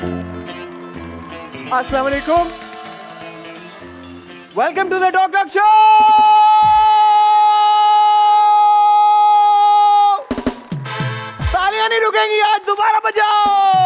अस्सलाम वालेकुम, welcome to the talk talk show. तालियां नहीं रुकेंगी, आज दोबारा बजाओ।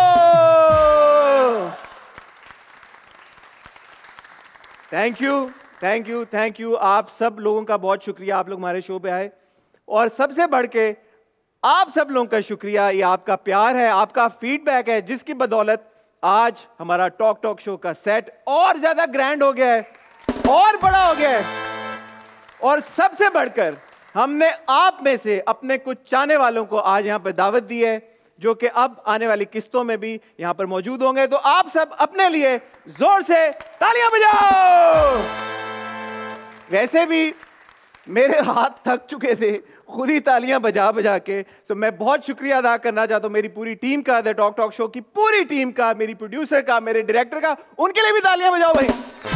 Thank you, thank you, thank you. आप सब लोगों का बहुत शुक्रिया, आप लोग हमारे शो पे आए, और सबसे बढ़ के आप सब लोगों का शुक्रिया, ये आपका प्यार है, आपका फीडबैक है, जिसकी बदौलत आज हमारा टॉक टॉक शो का सेट और ज्यादा ग्रैंड हो गया है और बड़ा हो गया है। और सबसे बढ़कर हमने आप में से अपने कुछ चाहने वालों को आज यहां पर दावत दी है, जो कि अब आने वाली किस्तों में भी यहां पर मौजूद होंगे। तो आप सब अपने लिए जोर से तालियां बजाओ। वैसे भी मेरे हाथ थक चुके थे खुद ही तालियां बजा बजा के, तो मैं बहुत शुक्रिया अदा करना चाहता हूं मेरी पूरी टीम का, द टॉक टॉक शो की पूरी टीम का, मेरी प्रोड्यूसर का, मेरे डायरेक्टर का। उनके लिए भी तालियां बजाओ भाई।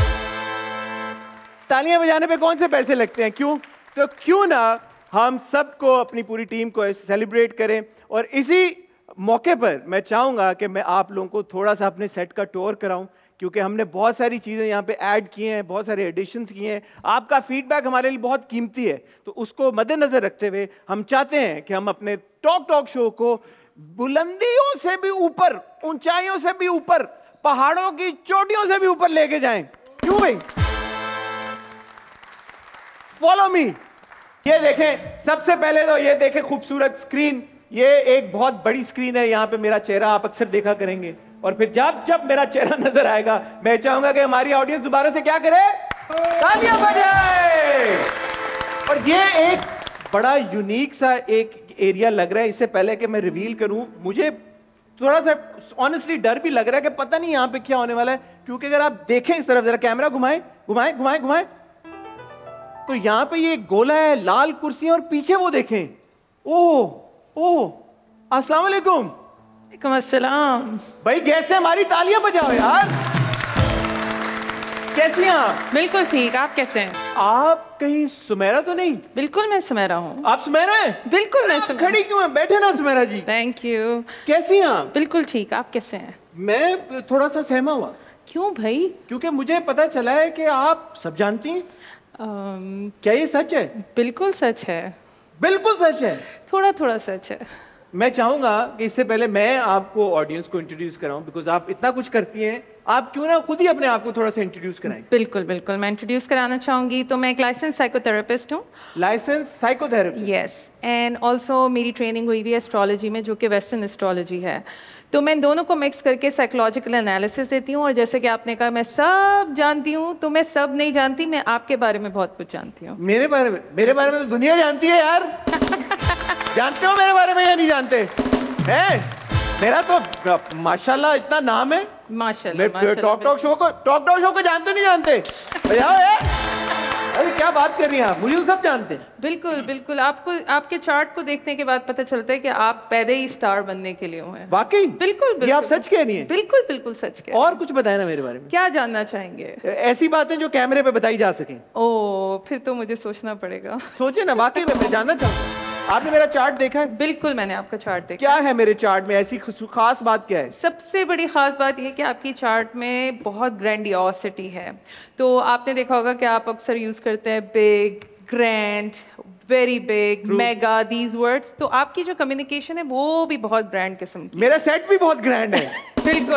तालियां बजाने पे कौन से पैसे लगते हैं? क्यों? तो क्यों ना हम सबको, अपनी पूरी टीम को सेलिब्रेट करें। और इसी मौके पर मैं चाहूंगा कि मैं आप लोगों को थोड़ा सा अपने सेट का टूर कराऊं, क्योंकि हमने बहुत सारी चीज़ें यहाँ पे ऐड की हैं, बहुत सारे एडिशंस किए हैं। आपका फीडबैक हमारे लिए बहुत कीमती है, तो उसको मद्देनजर रखते हुए हम चाहते हैं कि हम अपने टॉक टॉक शो को बुलंदियों से भी ऊपर, ऊंचाइयों से भी ऊपर, पहाड़ों की चोटियों से भी ऊपर लेके जाएं। क्यों भाई? Follow me. ये देखें, सबसे पहले तो ये देखें खूबसूरत स्क्रीन। ये एक बहुत बड़ी स्क्रीन है, यहाँ पे मेरा चेहरा आप अक्सर देखा करेंगे, और फिर जब जब मेरा चेहरा नजर आएगा मैं चाहूंगा कि हमारी ऑडियंस दोबारा से क्या करे, तालियां बजाए। और ये एक बड़ा यूनिक सा एक एरिया लग रहा है। इससे पहले कि मैं रिवील करूं, मुझे थोड़ा सा ऑनेस्टली डर भी लग रहा है कि पता नहीं यहाँ पे क्या होने वाला है, क्योंकि अगर आप देखें इस तरफ, जरा कैमरा घुमाएं घुमाएं घुमाएं घुमाएं, तो यहाँ पे ये गोला है, लाल कुर्सियां, और पीछे वो देखें, ओह ओह, अस्सलाम वालेकुम। अस्सलाम भाई, कैसे? हमारी तालियां बजाओ यार। कैसी हैं आप? बिल्कुल ठीक, आप कैसे हैं? आप कहीं सुमेरा तो नहीं? बिल्कुल मैं सुमेरा हूँ। आप सुमेरा हैं? बिल्कुल मैं सुमेरा। खड़ी क्यों हैं? बैठे ना सुमेरा जी। Thank you. कैसी हैं आप? बिल्कुल ठीक, आप कैसे हैं? मैं थोड़ा सा सहमा हुआ। क्यों भाई? क्योंकि मुझे पता चला है कि आप सब जानती हैं। क्या ये सच है? बिल्कुल सच है। बिल्कुल सच है? थोड़ा थोड़ा सच है। मैं चाहूंगा कि इससे पहले मैं आपको ऑडियंस को इंट्रोड्यूस कराऊं, बिकॉज आप इतना कुछ करती हैं, आप क्यों ना खुद ही अपने आप को थोड़ा सा इंट्रोड्यूस कराएं। बिल्कुल बिल्कुल, मैं इंट्रोड्यूस कराना चाहूँगी। तो मैं एक लाइसेंस साइकोथेरेपिस्ट हूँ। Licence psychotherapist? Yes, and also मेरी ट्रेनिंग हुई हुई है एस्ट्रोलॉजी में, जो कि वेस्टर्न एस्ट्रोलॉजी है। तो मैं दोनों को मिक्स करके साइकोलॉजिकल एनालिसिस देती हूँ। और जैसे कि आपने कहा मैं सब जानती हूँ, तो मैं सब नहीं जानती, मैं आपके बारे में बहुत कुछ जानती हूँ। मेरे बारे में? मेरे बारे में तो दुनिया जानती है यार। जानते हो मेरे बारे में या नहीं जानते हैं? मेरा तो माशाल्लाह इतना नाम है। माशाल्लाह। टॉक टॉक शो को जानते नहीं जानते? बजाओ यार। अरे क्या बात कर रही हैं आप? मुझे तो सब जानते हैं। बिल्कुल बिल्कुल, आपको आपके चार्ट को देखने के बाद पता चलता है कि आप पैदे ही स्टार बनने के लिए हुए हैं। वाकई? बिल्कुल बिल्कुल। ये आप सच कह रही हैं? बिल्कुल बिल्कुल सच कह। और कुछ बताएं ना मेरे बारे में। क्या जानना चाहेंगे? ऐसी बातें जो कैमरे पे बताई जा सकें। ओह, फिर तो मुझे सोचना पड़ेगा। सोचे ना, वाकई में मैं जानना चाहूँगा। आपने मेरा चार्ट देखा है? बिल्कुल, मैंने आपका चार्ट देखा। क्या है मेरे चार्ट में? ऐसी खास बात क्या है? सबसे बड़ी खास बात यह कि आपकी चार्ट में बहुत ग्रैंडियोसिटी है। तो आपने देखा होगा कि आप अक्सर यूज करते हैं big, grand, very big, mega, these words. तो आपकी जो कम्युनिकेशन है वो भी बहुत ग्रैंड किस्म की। मेरा सेट भी बहुत ग्रैंड है। बिल्कुल।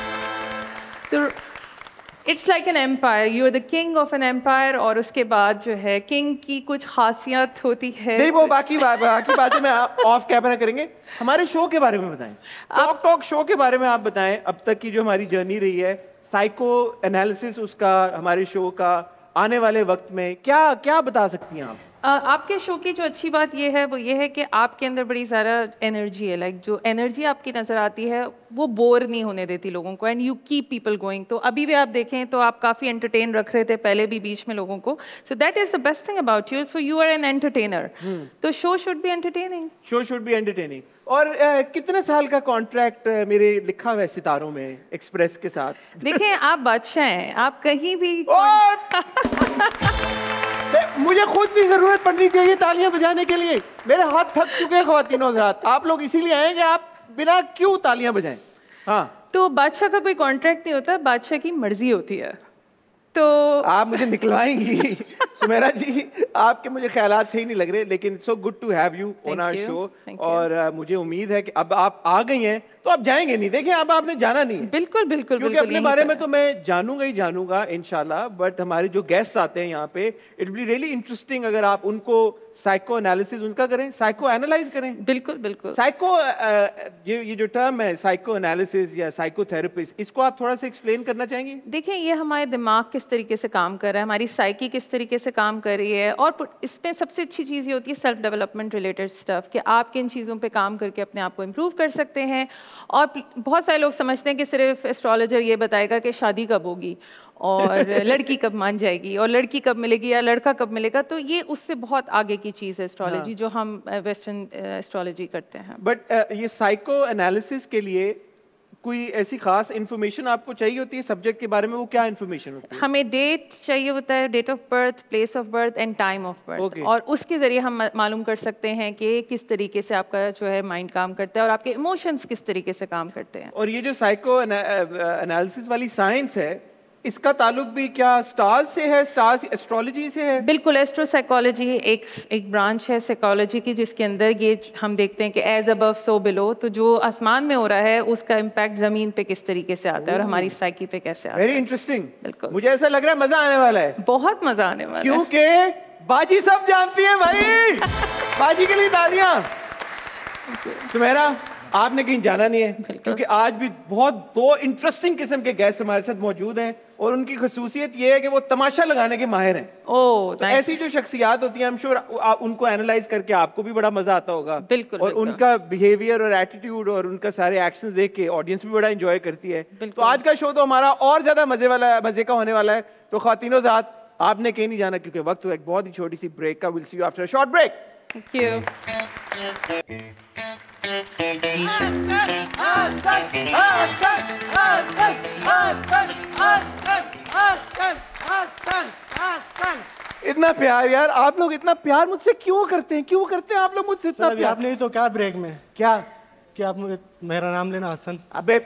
तो it's like an empire, you are the king of an empire. और उसके बाद जो है किंग की कुछ खासियत होती है। नहीं, वो बाकी बातें मैं ऑफ कैमरा करेंगे। हमारे शो के बारे में बताएं, टॉक टॉक शो के बारे में आप बताएं। अब तक की जो हमारी जर्नी रही है, साइको एनालिसिस उसका, हमारे शो का, आने वाले वक्त में क्या क्या बता सकती हैं आप? आपके शो की जो अच्छी बात ये है वो ये है कि आपके अंदर बड़ी ज़्यादा एनर्जी है। लाइक जो एनर्जी आपकी नज़र आती है वो बोर नहीं होने देती लोगों को, and you keep people going. तो अभी भी आप देखें तो आप काफ़ी एंटरटेन रख रहे थे पहले भी बीच में लोगों को। So that is the best thing about you. So you are an entertainer. तो show should be entertaining. Show should be entertaining. और कितने साल का कॉन्ट्रैक्ट मेरे लिखा हुआ है सितारों में एक्सप्रेस के साथ? देखें, आप बादशाह हैं, आप कहीं भी मुझे खुद की जरूरत पड़नी चाहिए तालियां बजाने के लिए। मेरे हाथ थक चुके हैं ख्वातीन और हज़रात। आप लोग इसीलिए आए कि आप बिना क्यों तालियां बजाएं। हाँ, तो बादशाह का कोई कॉन्ट्रैक्ट नहीं होता, बादशाह की मर्जी होती है। तो आप मुझे निकलवाएंगी सुमेरा जी, आपके मुझे ख्यालात सही नहीं लग रहे, लेकिन so good to have you on our show. और मुझे उम्मीद है कि अब आप आ गई हैं तो आप जाएंगे नहीं, देखिए अब आपने जाना नहीं है। बिल्कुल बिल्कुल, क्योंकि अपने बारे में तो मैं जानूंगा ही जानूंगा इंशाल्लाह, बट हमारे जो गेस्ट आते हैं यहाँ पे, इट बी रियली इंटरेस्टिंग अगर आप उनको साइको एनालिसिस उनका करें, साइको एनालाइज करें। बिल्कुल बिल्कुल। साइको ये जो टर्म है साइको एनालिसिस या साइकोथेरेपिस्ट, इसको आप थोड़ा सा एक्सप्लेन करना चाहेंगे? देखिए, ये हमारे दिमाग किस तरीके से काम कर रहा है, हमारी साइकी किस तरीके से काम कर रही है, और इसमें सबसे अच्छी चीज़ ये होती है सेल्फ डेवलपमेंट रिलेटेड स्टफ, कि आप किन चीज़ों पे काम करके अपने आप को इम्प्रूव कर सकते हैं। और बहुत सारे लोग समझते हैं कि सिर्फ एस्ट्रोलॉजर ये बताएगा कि शादी कब होगी और लड़की कब मान जाएगी और लड़की कब मिलेगी या लड़का कब मिलेगा, तो ये उससे बहुत आगे की चीज़ है एस्ट्रोलॉजी, जो हम वेस्टर्न एस्ट्रोलॉजी करते हैं। बट ये साइको एनालिसिस के लिए कोई ऐसी खास इन्फॉर्मेशन आपको चाहिए होती है सब्जेक्ट के बारे में? वो क्या इन्फॉर्मेशन होती है? हमें डेट चाहिए होता है, date of birth, place of birth and time of birth, और उसके जरिए हम मालूम कर सकते हैं कि किस तरीके से आपका जो है माइंड काम करता है और आपके इमोशंस किस तरीके से काम करते हैं। और ये जो साइको एनालिसिस वाली साइंस है, इसका ताल्लुक भी क्या स्टार्स से है, स्टार्स एस्ट्रोलॉजी से है? बिल्कुल, एस्ट्रो साइकोलॉजी एक ब्रांच है साइकोलॉजी की, जिसके अंदर ये हम देखते हैं कि एज अबव सो बिलो, तो जो आसमान में हो रहा है उसका इम्पैक्ट जमीन पे किस तरीके से आता है और हमारी साइकी पे कैसे आता है। Very interesting. बिल्कुल, मुझे ऐसा लग रहा है मजा आने वाला है। बहुत मजा आने वाला है, क्योंकि बाजी सब जानती है भाई। बाजी के लिए तालियां। सुमेरा, आपने कहीं जाना नहीं है, क्योंकि आज भी बहुत दो इंटरेस्टिंग किस्म के गेस्ट हमारे साथ मौजूद हैं, और उनकी खसूसियत ये है कि वो तमाशा लगाने के माहिर हैं। तो ऐसी जो शख्सियात होती हैं, I'm sure उनको एनालाइज करके आपको भी बड़ा मजा आता होगा। बिल्कुल, और उनका बिहेवियर और एटीट्यूड और उनका सारे एक्शंस देख के ऑडियंस भी बड़ा एंजॉय करती है। तो आज का शो तो हमारा और ज्यादा मजे का होने वाला है। तो ख्वातीनो ज़ात, आपने कहीं नहीं जाना, क्योंकि वक्त हुआ एक बहुत ही छोटी सी ब्रेक का। Will see you after a short break. Thank you. इतना प्यार यार, आप लोग इतना प्यार मुझसे क्यों करते हैं? क्यों करते हैं आप लोग मुझसे इतना प्यार? आपने तो क्या ब्रेक में क्या आप मुझे मेरा नाम लेना हसन? अबे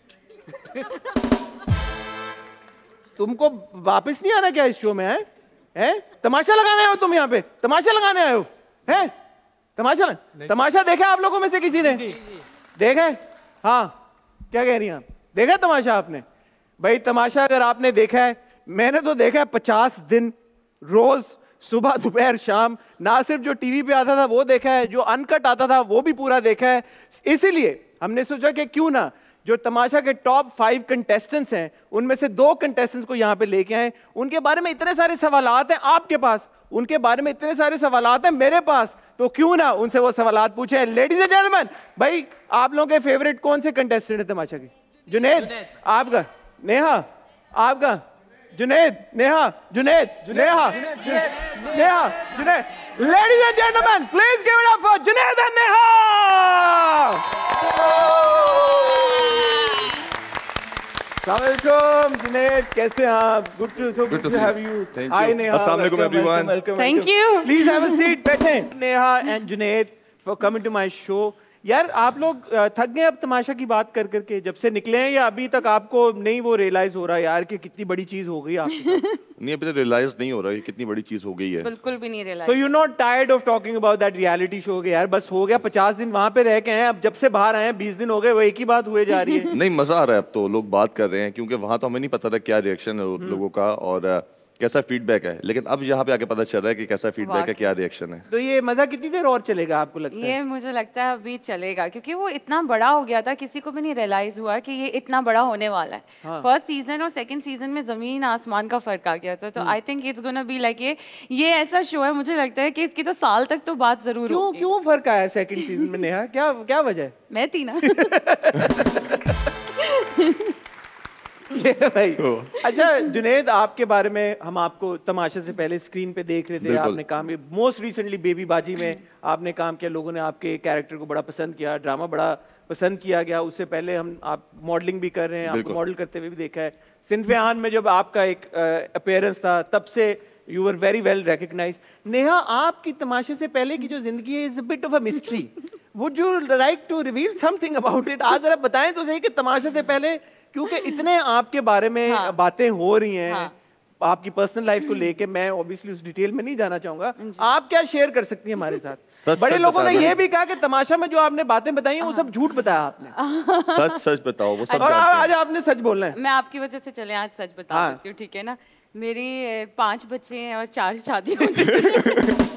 तुमको वापस नहीं आना क्या इस शो में? है तमाशा लगाने आए हो तुम? यहाँ पे तमाशा लगाने आए हो? है तमाशा देखा आप लोगों में से किसी ने? देखा? हाँ, क्या कह रही हैं आप? देखा तमाशा आपने? भाई तमाशा अगर आपने देखा है, मैंने तो देखा है 50 दिन रोज, सुबह दोपहर शाम। ना सिर्फ जो टीवी पे आता था वो देखा है, जो अनकट आता था वो भी पूरा देखा है। इसीलिए हमने सोचा कि क्यों ना जो तमाशा के टॉप 5 कंटेस्टेंट्स हैं, उनमें से 2 कंटेस्टेंट्स को यहाँ पे लेके आए। उनके बारे में इतने सारे सवालात हैं आपके पास, उनके बारे में इतने सारे सवालात हैं मेरे पास, तो क्यों ना उनसे वो सवालात पूछे। लेडीज एंड जेंटलमैन, भाई आप लोगों के फेवरेट कौन से कंटेस्टेंट है तमाशा के? जुनैद आपका, नेहा आपका, Junaid, Neha, Junaid, Neha, Neha, Junaid. Ladies and gentleman, please give it up for Junaid and Neha. Welcome, Junaid. कैसे हैं आप? Good to have you. Hi, Neha. Assalamualaikum everyone. Thank you. Please have a seat. बैठे। Neha and Junaid for coming to my show. यार आप लोग थक गए अब तमाशा की बात कर करके, जब से निकले हैं, या अभी तक आपको नहीं वो रियलाइज हो रहा है यार कि कितनी बड़ी चीज हो गई आपके साथ? नहीं, अभी तक रियलाइज नहीं हो रहा है कितनी बड़ी चीज हो गई है। बिल्कुल भी नहीं realise. So you're not tired of talking about that reality show के यार? बस हो गया, 50 दिन वहां पे रह के हैं, अब जब से बाहर आए हैं 20 दिन हो गए, वो एक ही बात हुए जा रही है। नहीं, मजा आ रहा है अब तो, लोग बात कर रहे हैं, क्योंकि वहां तो हमें नहीं पता था क्या रिएक्शन है लोगों का और कैसा फीडबैक है, लेकिन अब यहाँ पे आके पता चल रहा है कि कैसा फीडबैक है, क्या रिएक्शन है। तो ये मजा कितनी देर और चलेगा आपको लगता है? ये मुझे लगता है अभी चलेगा, क्योंकि वो इतना बड़ा हो गया था, किसी को भी नहीं रियलाइज हुआ कि ये इतना बड़ा होने वाला है। फर्स्ट सीजन और सेकंड सीजन में जमीन आसमान का फर्क आ गया था। तो I think it's gonna be like ये ऐसा शो है, मुझे लगता है कि इसकी तो साल तक तो बात जरूर होगी। क्यों फर्क आया सेकंड सीजन में नेहा? क्या वजह है? मैं थी ना। भाई अच्छा जुनैद, आपके बारे में हम आपको तमाशा से पहले स्क्रीन पे देख रहे थे, आपने काम मोस्ट रिसेंटली बेबी बाजी में आपने काम किया, लोगों ने आपके कैरेक्टर को बड़ा पसंद किया, ड्रामा बड़ा पसंद किया गया। उससे पहले हम आप मॉडलिंग भी कर रहे हैं, आपको मॉडल करते हुए भी देखा है। सिनफ़े आन में जब आपका एक अपीयरेंस था, तब से you were very well recognised. Neha, आपकी तमाशे से पहले की जो जिंदगी है is a bit of a mystery. Would you like to reveal something about it? आज जरा बताएं तो सही कि तमाशा से पहले, क्योंकि इतने आपके बारे में बातें हो रही हैं आपकी पर्सनल लाइफ को लेके, मैं ऑब्वियसली उस डिटेल में नहीं जाना चाहूंगा, आप क्या शेयर कर सकती हैं हमारे साथ? बड़े लोगों ने ये भी कहा कि तमाशा में जो आपने बातें बताई वो सब झूठ बताया आपने। सच सच बताओ, वो सब और जानते हैं। आज आपने सच बोलना है। मैं आपकी वजह से चले आज सच बता देती हूँ, ठीक है ना? मेरी 5 बच्चे हैं और 4 शादी हो चुकी।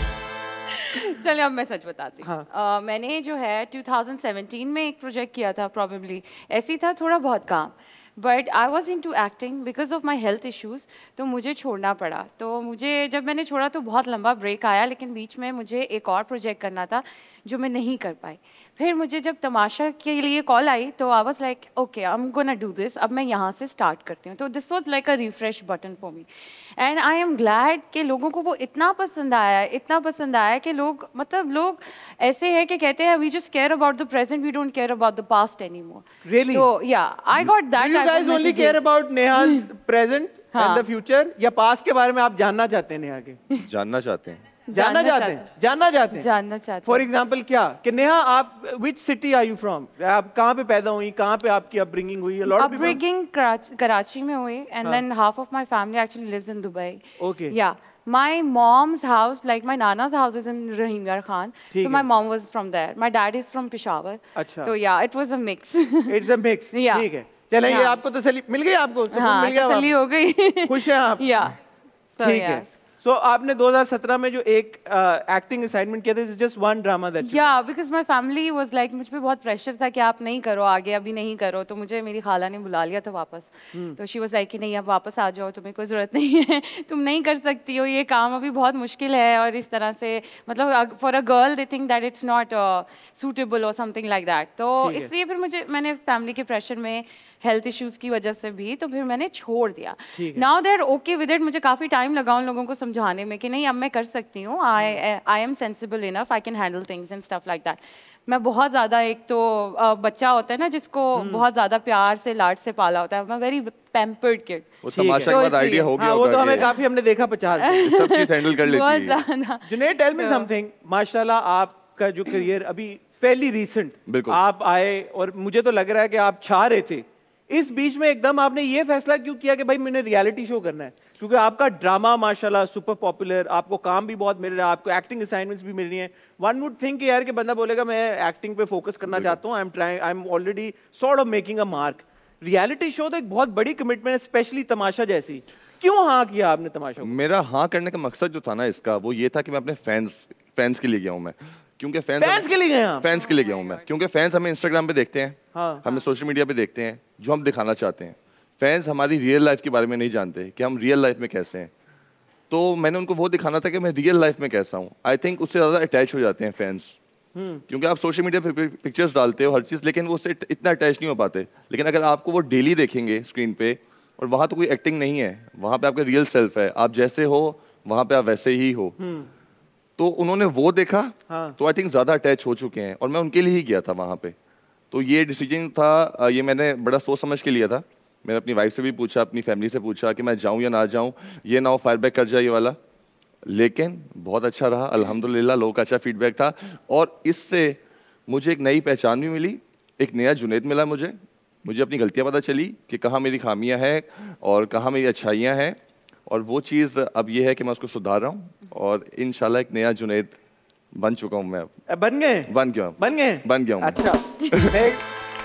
चलिए अब मैं सच बताती हूँ। मैंने जो है 2017 में एक प्रोजेक्ट किया था, प्रॉबेबली ऐसी था, थोड़ा बहुत काम, but I was into acting because of my health issues, तो मुझे छोड़ना पड़ा। तो मुझे जब मैंने छोड़ा तो बहुत लंबा ब्रेक आया, लेकिन बीच में मुझे एक और प्रोजेक्ट करना था जो मैं नहीं कर पाई। फिर मुझे जब तमाशा के लिए कॉल आई तो I was like okay, I am gonna do this, अब मैं यहाँ से स्टार्ट करती हूँ। तो this was like a refresh button for me and I am glad कि लोगों को वो इतना पसंद आया, इतना पसंद आया कि लोग, मतलब लोग ऐसे हैं कि कहते हैं we just care about the present, we don't care about the past anymore. Really? तो या I got that. Do you guys only care about Neha's present and the future, या पास्ट के बारे में आप जानना चाहते हैं नेहा के? जानना चाहते हैं। जानना चाहते हैं, जानना चाहते हैं, जानना चाहते हैं। फॉर एग्जाम्पल क्या कि नेहा, आप which city are you from? आप कहाँ पे पैदा हुई, कहाँ पे आपकी अपब्रिंगिंग हुई? अपब्रिंगिंग कराची में हुई and then half of my family actually lives in Dubai. Okay. या my mom's house, like my nana's house is in Rahim Yar Khan, so my mom was from there, my dad is from Peshawar, अच्छा, तो yeah it was a mix। It's a mix. Yeah. ठीक है, चलें, ये हाँ। आपको तसल्ली मिल गई, आपको सुकून हाँ, मिल गया, तसल्ली हो गई। खुश हैं आप? या ठीक है। सो आपने 2017 में जो एक एक्टिंग असाइनमेंट किया था, जस्ट वन ड्रामा दैट। या because my family was like, मुझ पे बहुत प्रेशर था कि आप नहीं करो आगे, अभी नहीं करो। तो मुझे मेरी खाला ने बुला लिया था वापस। तो शी वॉज लाइक कि नहीं, अब वापस आ जाओ, तुम्हें कोई ज़रूरत नहीं है, तुम नहीं कर सकती हो, ये काम अभी बहुत मुश्किल है। और इस तरह से, मतलब for a girl they think that it's not suitable और समथिंग लाइक दैट। तो इसलिए फिर मैंने फैमिली के प्रेशर में, हेल्थ इश्यूज की वजह से भी, तो फिर मैंने छोड़ दिया। Now they are okay with it. मुझे काफ़ी टाइम लगा उन लोगों को समझाने में कि नहीं, अब मैं कर सकती हूँ, I am sensible enough, I can handle things and stuff like that. मैं बहुत ज़्यादा, एक तो बच्चा होता है ना जिसको बहुत ज़्यादा प्यार से, लाड से पाला होता है, मैं वेरी पैम्पर्ड किड। वो तमाशा के बाद आइडिया हो गया वो तो होगा हमें कि काफी हमने देखा 50 सब चीज हैंडल कर लेती बहुत है। ज़्यादा। जुनैद, टेल मी समथिंग, माशाल्लाह आपका जो करियर अभी फेयरली रीसेंट, बिल्कुल। आप आए और मुझे तो लग रहा है कि आप छा रहे थे। इस बीच में एकदम आपने ये फैसला क्यों किया कि भाई मैंने रियलिटी शो करना है? क्योंकि आपका ड्रामा माशाल्लाह सुपर पॉपुलर, आपको काम भी बहुत मिल रहा है, आपको एक्टिंग असाइनमेंट्स भी मिल रही हैं। वन वुड थिंक कि यार कि बंदा बोलेगा मैं एक्टिंग पे फोकस करना चाहता हूँ, I am already sort of making a mark. Reality show तो एक बहुत बड़ी कमिटमेंट है, स्पेशली तमाशा जैसी। क्यों हाँ किया आपने तमाशा को? मेरा हाँ करने का मकसद जो था ना इसका, वो ये था कि मैं अपने फैंस के लिए गया हूँ मैं, क्योंकि फैंस के लिए गए आप? फैंस के लिए गया हूँ मैं, क्योंकि फैंस हमें इंस्टाग्राम पे देखते हैं, हमें सोशल मीडिया पे देखते हैं, जो हम दिखाना चाहते हैं। फैंस हमारी रियल लाइफ के बारे में नहीं जानते कि हम रियल लाइफ में कैसे हैं। तो मैंने उनको वो दिखाना था कि मैं रियल लाइफ में कैसा हूँ। आई थिंक उससे ज़्यादा अटैच हो जाते हैं फैंस, क्योंकि आप सोशल मीडिया पे पिक्चर्स डालते हो हर चीज़, लेकिन वो उससे इतना अटैच नहीं हो पाते। लेकिन अगर आपको वो डेली देखेंगे स्क्रीन पे, और वहाँ तो कोई एक्टिंग नहीं है, वहाँ पे आपका रियल सेल्फ है, आप जैसे हो वहाँ पे आप वैसे ही हो। तो उन्होंने वो देखा, तो आई थिंक ज़्यादा अटैच हो चुके हैं, और मैं उनके लिए ही गया था वहाँ पे। तो ये डिसीजन था, ये मैंने बड़ा सोच समझ के लिया था। मैंने अपनी वाइफ से भी पूछा, अपनी फैमिली से पूछा कि मैं जाऊँ या ना जाऊँ, ये ना हो फायर बैक कर जाए ये वाला। लेकिन बहुत अच्छा रहा अल्हम्दुलिल्लाह, लोगों का अच्छा फीडबैक था, और इससे मुझे एक नई पहचान भी मिली, एक नया जुनैद मिला मुझे अपनी गलतियाँ पता चली कि कहाँ मेरी खामियाँ हैं और कहाँ मेरी अच्छाइयाँ हैं, और वो चीज़ अब ये है कि मैं उसको सुधार रहा हूँ, और इंशाल्लाह एक नया जुनैद बन चुका हूँ मैं। बन गए? बन गया हूँ। बन गया हूँ। अच्छा,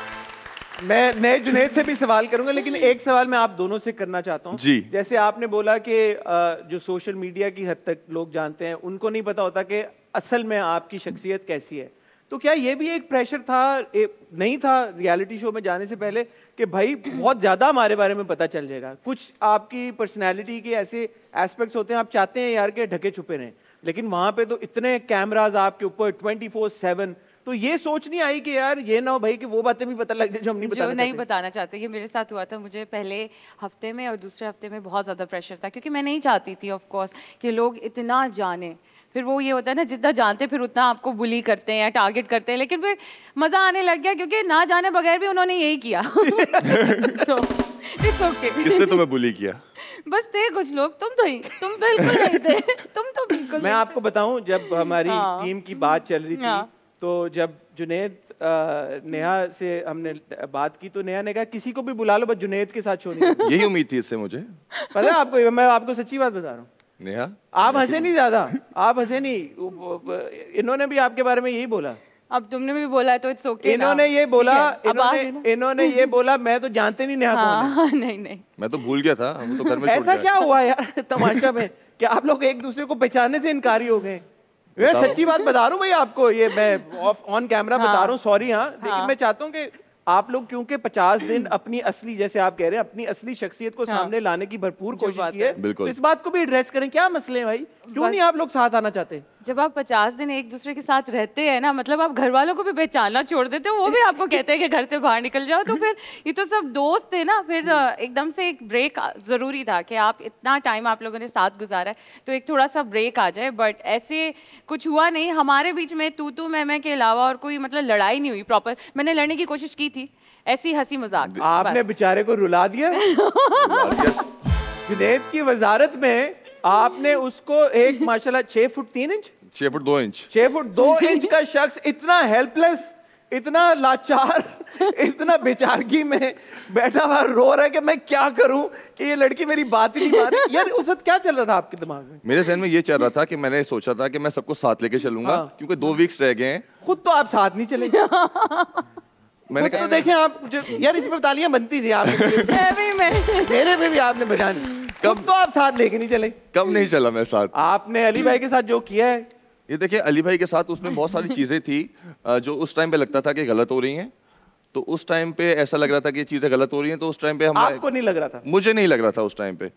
मैं नए जुनैद से भी सवाल करूंगा, लेकिन एक सवाल मैं आप दोनों से करना चाहता हूँ। जी। जैसे आपने बोला कि जो सोशल मीडिया की हद तक लोग जानते हैं, उनको नहीं पता होता कि असल में आपकी शख्सियत कैसी है। तो क्या ये भी एक प्रेशर था, नहीं था रियलिटी शो में जाने से पहले, कि भाई बहुत ज़्यादा हमारे बारे में पता चल जाएगा? कुछ आपकी पर्सनैलिटी के ऐसे एस्पेक्ट्स होते हैं, आप चाहते हैं यार के ढके छुपे रहें, लेकिन वहाँ पे तो इतने कैमराज आपके ऊपर 24/7, तो ये सोच नहीं आई कि यार ये ना हो भाई कि वो बातें भी पता लग जाए जो हम नहीं बताना चाहते। ये मेरे साथ हुआ था, मुझे पहले हफ्ते में और दूसरे हफ्ते में बहुत ज़्यादा प्रेशर था, क्योंकि मैं नहीं चाहती थी ऑफ कोर्स कि लोग इतना जाने। फिर वो ये होता है ना, जितना जानते फिर उतना आपको बुली करते हैं, टारगेट करते हैं, लेकिन फिर मज़ा आने लग गया, क्योंकि ना जाने बगैर भी उन्होंने यही किया। So, it's okay। किसने तुम्हें बुली किया? बस थे कुछ लोग, तुम बिल्कुल नहीं थे। तुम तो बिल्कुल। मैं आपको बताऊं, जब हमारी टीम की बात चल रही थी तो जब जुनेद नेहा से हमने बात की तो नेहा ने कहा किसी को भी बुला लो, बस जुनेद के साथ शो नहीं करना। यही उम्मीद थी इससे मुझे। पता है आपको, मैं आपको सच्ची बात बता रहा हूँ। नेहा आप हंसे नहीं ज्यादा, आप हंसे नहीं, इन्होंने भी आपके बारे में यही बोला। अब तुमने भी बोला है तो इट्स ओके। इन्होंने ये बोला, इन्होंने ये बोला मैं तो जानते नहीं नेहा कौन है। नहीं नहीं, मैं तो भूल गया था, वो तो घर में ऐसा क्या हुआ यार तमाशा में, क्या आप लोग एक दूसरे को पहचानने से इनकारी हो गए? मैं सच्ची बात बता रहा हूँ भाई आपको, ये मैं ऑन कैमरा बता रहा हूँ, सॉरी हाँ, लेकिन मैं चाहता हूँ कि आप लोग क्योंकि 50 दिन अपनी असली, जैसे आप कह रहे हैं, अपनी असली शख्सियत को सामने लाने की भरपूर कोशिश की है, तो इस बात को भी एड्रेस करें। क्या मसले हैं भाई, क्यों नहीं आप लोग साथ आना चाहते? जब आप 50 दिन एक दूसरे के साथ रहते हैं ना, मतलब आप घर वालों को भी पहचानना छोड़ देते हो, वो भी आपको कहते हैं कि घर से बाहर निकल जाओ, तो फिर ये तो सब दोस्त थे ना, फिर एकदम से एक ब्रेक जरूरी था कि आप इतना टाइम आप लोगों ने साथ गुजारा है, तो एक थोड़ा सा ब्रेक आ जाए। बट ऐसे कुछ हुआ नहीं हमारे बीच में, तू मैं के अलावा और कोई मतलब लड़ाई नहीं हुई प्रॉपर। मैंने लड़ने की कोशिश की थी, ऐसी हंसी मजाक। आपने बेचारे को रुला दिया। जुनैद की वजारत में आपने उसको एक माशाल्लाह 6 foot 3 inch 6 foot 2 inch 6 foot 2 inch का शख्स इतना हेल्पलेस, इतना लाचार, इतना बेचारगी में बैठा हुआ रो रहा है कि मैं क्या करूं कि ये लड़की मेरी बात ही नहीं मान रही। यार उस वक्त क्या चल रहा था आपके दिमाग में? मेरे जहन में ये चल रहा था कि मैंने सोचा था कि मैं सबको साथ लेके चलूंगा, क्योंकि 2 वीक्स रह गए हैं। खुद तो आप साथ नहीं चले। मैंने तो देखे आप यार, इसमें तालियां बनती थी आपके मेरे में भी आपने बजानी। कब तो आप साथ लेके नहीं चले? कब नहीं चला मैं साथ? आपने अली भाई के साथ जो किया है, ये देखिए अली भाई के साथ उसमें बहुत सारी चीजें थी जो उस टाइम पे लगता था कि गलत हो रही हैं, तो उस टाइम पे ऐसा लग रहा था कि ये चीजें गलत हो रही हैं, तो उस टाइम पे हम, आपको नहीं लग रहा था? मुझे नहीं लग रहा था उस टाइम पे।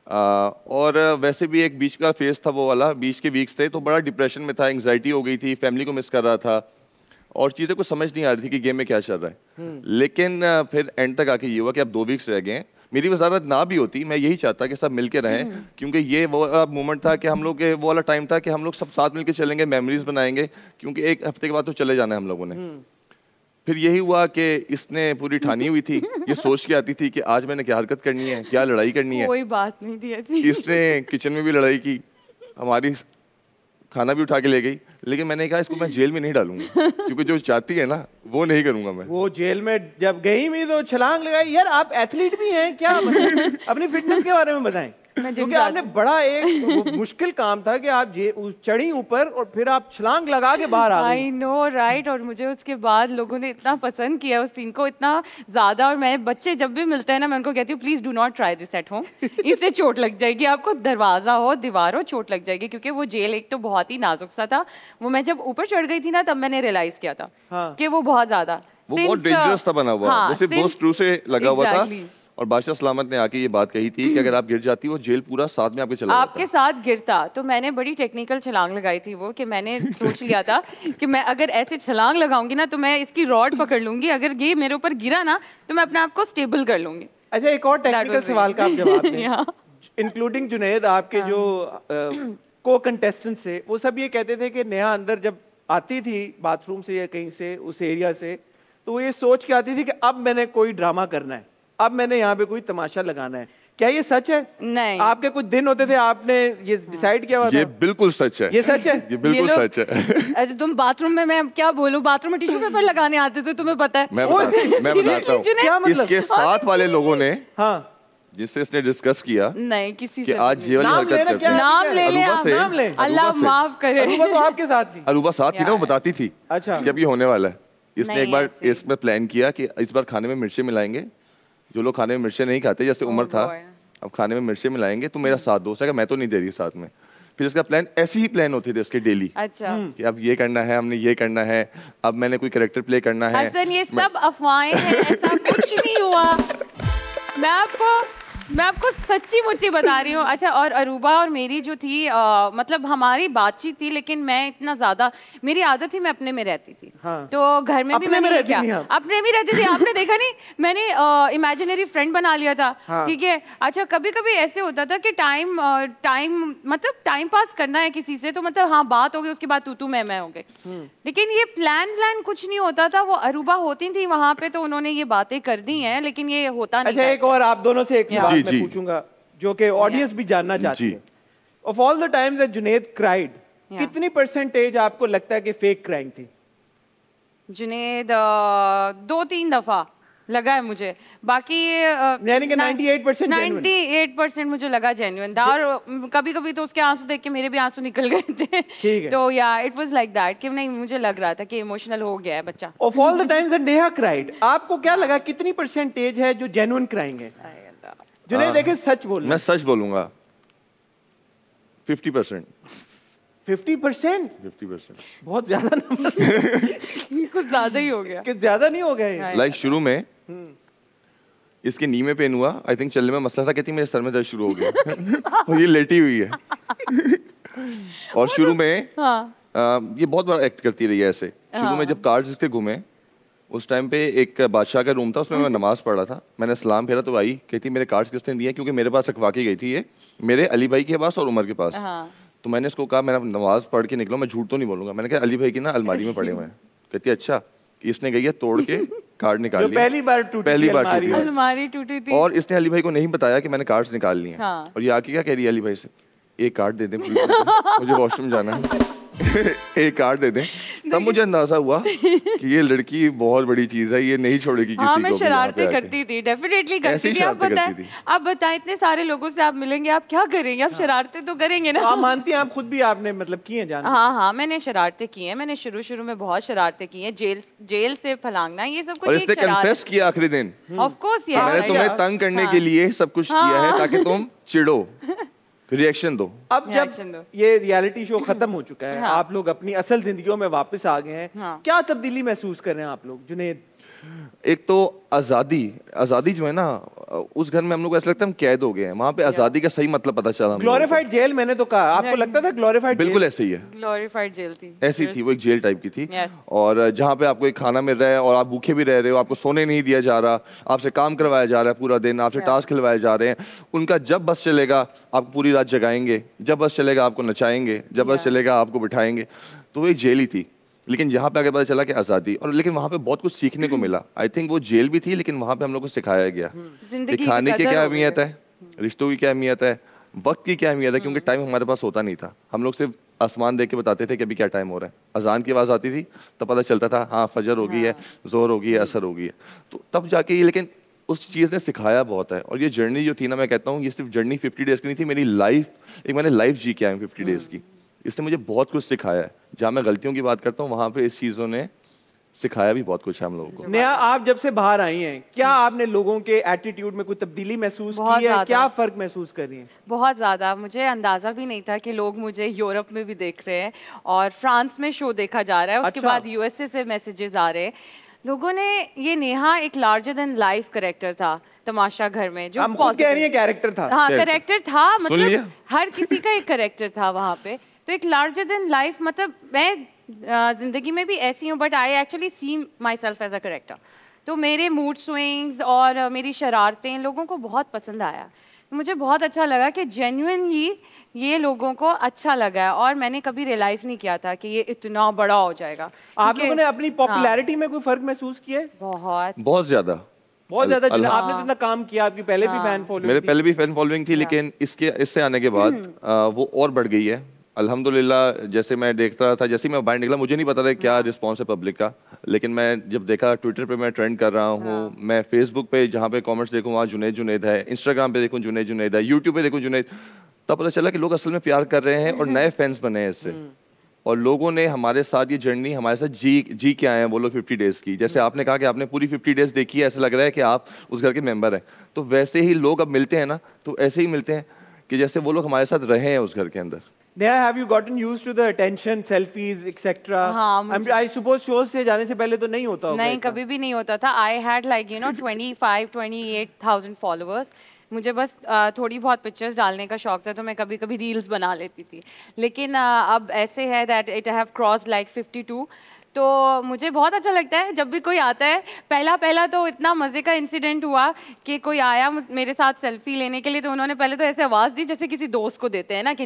और वैसे भी एक बीच का फेज था, वो वाला बीच के वीक्स थे, तो बड़ा डिप्रेशन में था, एंग्जाइटी हो गई थी, फैमिली को मिस कर रहा था और चीज़ें कुछ समझ नहीं आ रही थी कि गेम में क्या चल रहा है। लेकिन फिर एंड तक आके ये हुआ कि अब 2 वीक्स रह गए हैं। मेरी वजारत ना भी होती, मैं यही चाहता कि सब मिलके रहें, क्योंकि ये वो मोमेंट था कि हम लोग के, वो वाला टाइम था कि हम लोग सब साथ मिलके चलेंगे, मेमोरीज बनाएंगे, क्योंकि 1 हफ्ते के बाद तो चले जाना है हम लोगों ने। फिर यही हुआ कि इसने पूरी ठानी हुई थी, ये सोच के आती थी कि आज मैंने क्या हरकत करनी है, क्या लड़ाई करनी है। कोई बात नहीं थी ऐसी। इसने किचन में भी लड़ाई की, हमारी खाना भी उठा के ले गई, लेकिन मैंने कहा इसको मैं जेल में नहीं डालूंगा, क्योंकि जो चाहती है ना वो नहीं करूंगा मैं। वो जेल में जब गई भी तो छलांग लगाई। यार आप एथलीट भी हैं क्या? अपनी फिटनेस के बारे में बताएं, क्योंकि आपने बड़ा एक मुश्किल काम था कि आप चढ़ी ऊपर और फिर आप छलांग लगा के बाहर आ गई। I know right. और मुझे उसके बाद लोगों ने इतना पसंद किया उस सीन को, इतना ज्यादा। और मैं, बच्चे जब भी मिलते हैं ना, मैं उनको कहती हूँ please do not try this at home, इससे चोट लग जाएगी आपको, दरवाजा हो दीवार हो चोट लग जाएगी। क्योंकि वो जेल एक तो बहुत ही नाजुक सा था, वो मैं जब ऊपर चढ़ गई थी ना तब मैंने रियलाइज किया था कि वो बहुत ज्यादा, वो बहुत डेंजरस था बना हुआ। वो सिर्फ 2 स्क्रू से लगा हुआ था। और बादशाह सलामत ने आके ये बात कही थी कि अगर आप गिर जाती हो, जेल पूरा साथ में आपके चला जाता। आपके साथ गिरता। तो मैंने बड़ी टेक्निकल छलांग लगाई थी वो, कि मैंने सोच लिया था कि मैं अगर ऐसे छलांग लगाऊंगी ना तो मैं इसकी रॉड पकड़ लूंगी, अगर ये मेरे ऊपर गिरा ना तो मैं अपने आप को स्टेबल कर लूंगी। अच्छा, एक और टेक्निकल सवाल का आप जवाब दें। इंक्लूडिंग जुनैद, आपके जो को कंटेस्टेंट से, वो सब ये कहते थे कि नेहा अंदर जब आती थी बाथरूम से या कहीं से उस एरिया से, तो वो ये सोच के आती थी कि अब मैंने कोई ड्रामा करना है, अब मैंने यहाँ पे कोई तमाशा लगाना है। क्या ये सच है? नहीं। आपके कुछ दिन होते थे, आपने ये डिसाइड किया हुआ था? ये बिल्कुल सच है। ये सच है? ये बिल्कुल सच है। अच्छा, तुम बाथरूम में, मैं क्या बोलूं, बाथरूम में टिश्यू पेपर लगाने आते थे, तुम्हें पता है? मैं बताता हूँ। क्या मतलब? इसके साथ वाले लोगों ने, हाँ, जिससे इसने डिस्कस किया, नहीं किसी कि से आज ये वाली हरकत करते हैं। नाम ले ले, नाम ले। अल्लाह माफ करे। अरूबा तो आपके साथ थी। अरूबा साथ थी ना, वो बताती थी अच्छा कि अब ये होने वाला है। इसने एक बार ऐसे। इसमें प्लान किया कि इस बार खाने में मिर्चें मिलाएंगे, जो लोग खाने में मिर्चें नहीं खाते, जैसे उम्र था, अब खाने में मिर्चें मिलाएंगे, तो मेरा साथ दोस्त है, मैं तो नहीं दे रही साथ में। फिर इसका प्लान, ऐसे ही प्लान होते थे उसके डेली। अच्छा, कि अब ये करना है, हमने ये करना है, अब मैंने कोई कैरेक्टर प्ले करना है। हसन ये सब अफवाहें हैं, ऐसा कुछ नहीं हुआ। मैं आपको सच्ची मुच्ची बता रही हूँ। अच्छा, और अरूबा और मेरी जो थी मतलब हमारी बातचीत थी, लेकिन मैं इतना ज्यादा, मेरी आदत थी मैं अपने में रहती थी। हाँ। तो घर में भी मैंने क्या अपने में रहती थी। आपने देखा नहीं, मैंने इमेजिनरी फ्रेंड बना लिया था। ठीक है। अच्छा, कभी कभी ऐसे होता था कि टाइम मतलब टाइम पास करना है किसी से, तो मतलब हाँ बात हो गई, उसके बाद तू मैं हो गई। लेकिन ये प्लान कुछ नहीं होता था। वो अरूबा होती थी वहां पे, तो उन्होंने ये बातें कर दी हैं, लेकिन ये होता नहीं। अच्छा, एक और आप दोनों से एक सवाल मैं पूछूंगा जो कि ऑडियंस भी जानना चाहती है। Of all the times that Junaid cried, कितनी परसेंटेज आपको लगता है कि फेक क्राइंग थी? जुनेद 2-3 दफा लगा है मुझे, बाकी यानी कि 98% मुझे लगा जेन्युइन था। और कभी कभी तो उसके आंसू देख के मेरे भी आंसू निकल गए थे। ठीक है। तो या इट वाज लाइक दैट कि नहीं, मुझे लग रहा था कि इमोशनल हो गया है बच्चा। Of all the times that Neha cried, आपको क्या लगा कितनी परसेंटेज है जो जेन्युइन क्राइंग है? जुनेद देखे सच बोल, मैं सच बोलूंगा 50%। 50%? 50%। बहुत ज्यादा नंबर। ये कुछ ज्यादा ही हो गया। कि ज्यादा नहीं हो गए? लाइक शुरू में इसके नी में पेन हुआ, आई थिंक चलने में मसला था, कहती मेरे सर में दर्द शुरू हो गया और ये लेटी हुई है। और शुरू में ये बहुत बड़ा एक्ट करती रही है ऐसे। शुरू में जब कार्ड्स इसके घूमे, उस टाइम पे एक बादशाह का रूम था, उसमें मैं नमाज पढ़ रहा था, मैंने सलाम फेरा तो आई, कहती मेरे कार्ड्स किसने दिए? क्योंकि मेरे पास रखवा के गई थी ये, मेरे अली भाई के पास और उमर के पास। तो मैंने इसको कहा, मैं नमाज पढ़ के निकला, मैं झूठ तो नहीं बोलूंगा, मैंने कहा अली भाई की ना अलमारी में पड़े हुए हैं। कहती अच्छा, इसने गई है तोड़ के कार्ड निकाल लिया। पहली बार टूटी अलमारी टूटी थी। और इसने अली भाई को नहीं बताया कि मैंने कार्ड्स निकाल लिए। और ये आके क्या कह रही है अली भाई से, एक कार्ड दे दे मुझे वॉशरूम जाना है। एक कार्ड दे दें। तब मुझे अंदाजा हुआ कि ये लड़की बहुत बड़ी चीज है, ये नहीं छोड़ेगी किसी को। मैं शरारतें करती थी, डेफिनेटली करती थी। आप बताएं इतने सारे लोगों से आप मिलेंगे, आप क्या करेंगे? आप शरारतें तो करेंगे ना। आप मानती हैं, आप खुद भी आपने मतलब की हैं? हाँ, मैंने शरारतें की हैं। मैंने शुरू में बहुत शरारतें की हैं। जेल से फलांगना, ये सब कुछ। और इसने कन्फेस किया आखिरी दिन। ऑफ कोर्स मैंने तुम्हें तंग करने के लिए सब कुछ किया है ताकि तुम चिढ़ो, रिएक्शन दो। अब जब ये रियलिटी शो खत्म हो चुका है, आप लोग अपनी असल जिंदगियों में वापस आ गए हैं, क्या तब्दीली महसूस कर रहे हैं आप लोग? जुनेद, एक तो आजादी जो है ना, उस घर में हम लोग ऐसा लगता है हम कैद हो गए हैं। वहाँ पे आजादी का सही मतलब पता चला। ग्लोरीफाइड जेल मैंने तो कहा, आपको लगता था ग्लोरीफाइड? बिल्कुल ऐसे ही है, ग्लोरीफाइड जेल थी, ऐसी थी वो, एक जेल टाइप की थी। और जहाँ पे आपको एक खाना मिल रहा है और आप भूखे भी रह रहे हो, आपको सोने नहीं दिया जा रहा, आपसे काम करवाया जा रहा है पूरा दिन, आपसे टास्क खिलवाए जा रहे हैं। उनका जब बस चलेगा आपको पूरी रात जगाएंगे, जब बस चलेगा आपको नचाएंगे, जब बस चलेगा आपको बिठाएंगे। तो वो एक जेल ही थी। लेकिन यहाँ पे आगे पता चला कि आज़ादी, और लेकिन वहाँ पे बहुत कुछ सीखने को मिला। आई थिंक वो जेल भी थी, लेकिन वहाँ पे हम लोग को सिखाया गया कि खाने की क्या अहमियत है, रिश्तों की क्या अहमियत है, वक्त की क्या अहमियत है। क्योंकि टाइम हमारे पास होता नहीं था, हम लोग सिर्फ आसमान देख के बताते थे कि अभी क्या टाइम हो रहा है। अजान की आवाज़ आती थी तब पता चलता था हाँ फजर हो गई है, जोर हो गई है, असर हो गई है। तो तब जाके, लेकिन उस चीज़ ने सिखाया बहुत है। और ये जर्नी जो थी ना, मैं कहता हूँ ये सिर्फ जर्नी 50 डेज़ की नहीं थी, मेरी लाइफ एक मैंने लाइफ जी के आया 50 डेज़ की। इसने मुझे बहुत कुछ सिखाया है। जहाँ मैं गलतियों की बात करता हूँ, वहाँ पे इस चीज़ों ने सिखाया भी बहुत कुछ है हम लोगों को। नेहा, आप जब से बाहर आई हैं, क्या आपने लोगों के एटीट्यूड में कोई तब्दीली महसूस की है? क्या फर्क महसूस कर रही हैं? बहुत ज़्यादा। मुझे अंदाज़ा भी नहीं था कि लोग मुझे यूरोप में भी देख रहे हैं और फ्रांस में शो देखा जा रहा है। उसके बाद यूएसए से मैसेजेस आ रहे हैं। लोगों ने ये नेहा एक लार्जर देन लाइफ कैरेक्टर था तमाशा घर में, जो कह रही है कैरेक्टर था। हाँ, कैरेक्टर था, मतलब हर किसी का एक कैरेक्टर था वहाँ पे। तो एक लार्जर देन लाइफ, मतलब मैं जिंदगी में भी ऐसी हूँ, but I actually see myself as a character. तो मेरे मूड स्विंग्स और मेरी शरारतें लोगों को बहुत पसंद आया। मुझे बहुत अच्छा लगा कि जेन्युइनली ये लोगों को अच्छा लगा है, और मैंने कभी रियलाइज नहीं किया था कि ये इतना बड़ा हो जाएगा। आप लोगों ने अपनी पॉपुलैरिटी में कोई फर्क महसूस किया है? बहुत ज्यादा। आपने जितना काम किया, आपकी पहले भी फैन फॉलोइंग, मेरे पहले भी फैन फॉलोइंग थी, लेकिन इससे आने के बाद वो और बढ़ गई है अल्हम्दुलिल्लाह। जैसे मैं देखता था, जैसे मैं बाहर निकला, मुझे नहीं पता था क्या रिस्पॉन्स है पब्लिक का, लेकिन मैं जब देखा ट्विटर पे मैं ट्रेंड कर रहा हूँ, मैं फेसबुक पे जहाँ पे कमेंट्स देखूँ वहाँ जुनैद है, इंस्टाग्राम पे देखूँ जुनैद है, यूट्यूब पे देखूँ जुनैद, तब पता चला कि लोग असल में प्यार कर रहे हैं और नए फैंस बने हैं इससे। और लोगों ने हमारे साथ ये जर्नी हमारे साथ जी के आए हैं वो लोग 50 डेज़ की। जैसे आपने कहा कि आपने पूरी 50 डेज़ देखी है, ऐसा लग रहा है कि आप उस घर के मेंबर हैं। तो वैसे ही लोग अब मिलते हैं ना, तो ऐसे ही मिलते हैं कि जैसे वो लोग हमारे साथ रहे हैं उस घर के अंदर। Have you gotten used to the attention, selfies, etc? हाँ, I suppose shows से जाने से पहले तो नहीं होता होगा? नहीं, कभी भी नहीं होता था। I had like 25-28,000 followers. मुझे बस थोड़ी बहुत पिक्चर्स डालने का शौक था, तो मैं कभी कभी रील्स बना लेती थी। लेकिन अब ऐसे है that it have crossed like 52। तो मुझे बहुत अच्छा लगता है जब भी कोई आता है। पहला तो इतना मज़े का इंसिडेंट हुआ कि कोई आया मेरे साथ सेल्फी लेने के लिए, तो उन्होंने पहले तो ऐसे आवाज़ दी जैसे किसी दोस्त को देते हैं ना कि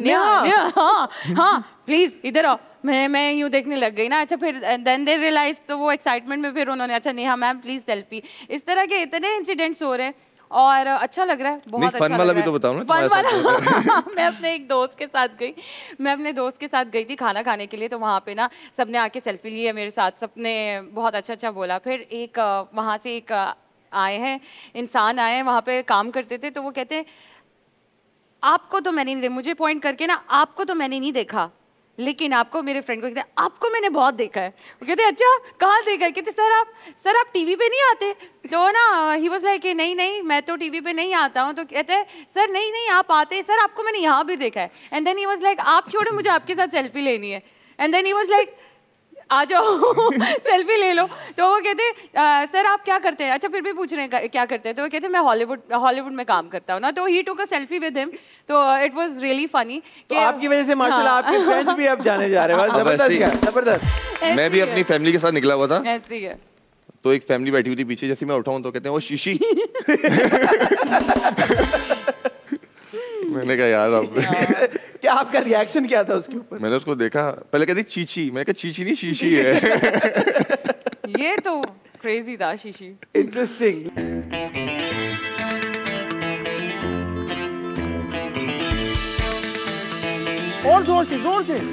हाँ प्लीज़ इधर आओ। मैं यूँ देखने लग गई ना। अच्छा, फिर देन दे रियलाइज, तो वो एक्साइटमेंट में फिर उन्होंने अच्छा नेहा मैम प्लीज़ सेल्फी। इस तरह के इतने इंसिडेंट्स हो रहे हैं। और अच्छा लग रहा है, बहुत अच्छा फन वाला भी तो बताओ ना। फन वाला मैं अपने एक दोस्त के साथ गई, थी खाना खाने के लिए, तो वहाँ पे ना सबने आके सेल्फी ली है मेरे साथ, सबने बहुत अच्छा बोला। फिर एक वहाँ से एक आए हैं इंसान आए हैं, वहाँ पे काम करते थे, तो वो कहते हैं आपको तो मैंने नहीं देखा, मुझे पॉइंट करके ना, आपको तो मैंने नहीं देखा, लेकिन आपको, मेरे फ्रेंड को कहते हैं आपको मैंने बहुत देखा है। वो कहते अच्छा कहाँ देखा है? कहते सर आप टीवी पे नहीं आते? तो ना ही वाज लाइक नहीं मैं तो टीवी पे नहीं आता हूँ। तो कहते हैं सर नहीं आप आते हैं सर, आपको मैंने यहाँ भी देखा है। And then he was like आप छोड़ो, मुझे आपके साथ सेल्फी लेनी है। And then he was like आ जाओ सेल्फी ले लो। तो वो कहते सर आप क्या करते हैं? अच्छा फिर भी पूछ रहे हैं क्या करते हैं? तो वो कहते मैं हॉलीवुड में काम करता हूँ ना। तो he took a selfie with him, तो इट वाज रियली फनी। तो आपकी वजह से माशाल्लाह आपके फ्रेंड्स भी अब जाने जा रहे हैं। जबरदस्त। मैं भी अपनी फैमिली के साथ निकला हुआ था, ऐसे ही है। तो एक फैमिली बैठी हुई थी पीछे, जैसे मैं उठाऊं तो कहते हैं वो शीशी। मैंने कहा यार अब क्या आपका रिएक्शन क्या था उसके ऊपर? मैंने उसको देखा, पहले कहती चीची, मैंने कहा चीची नहीं शीशी है। ये तो क्रेजी था शीशी। इंटरेस्टिंग। और जोर से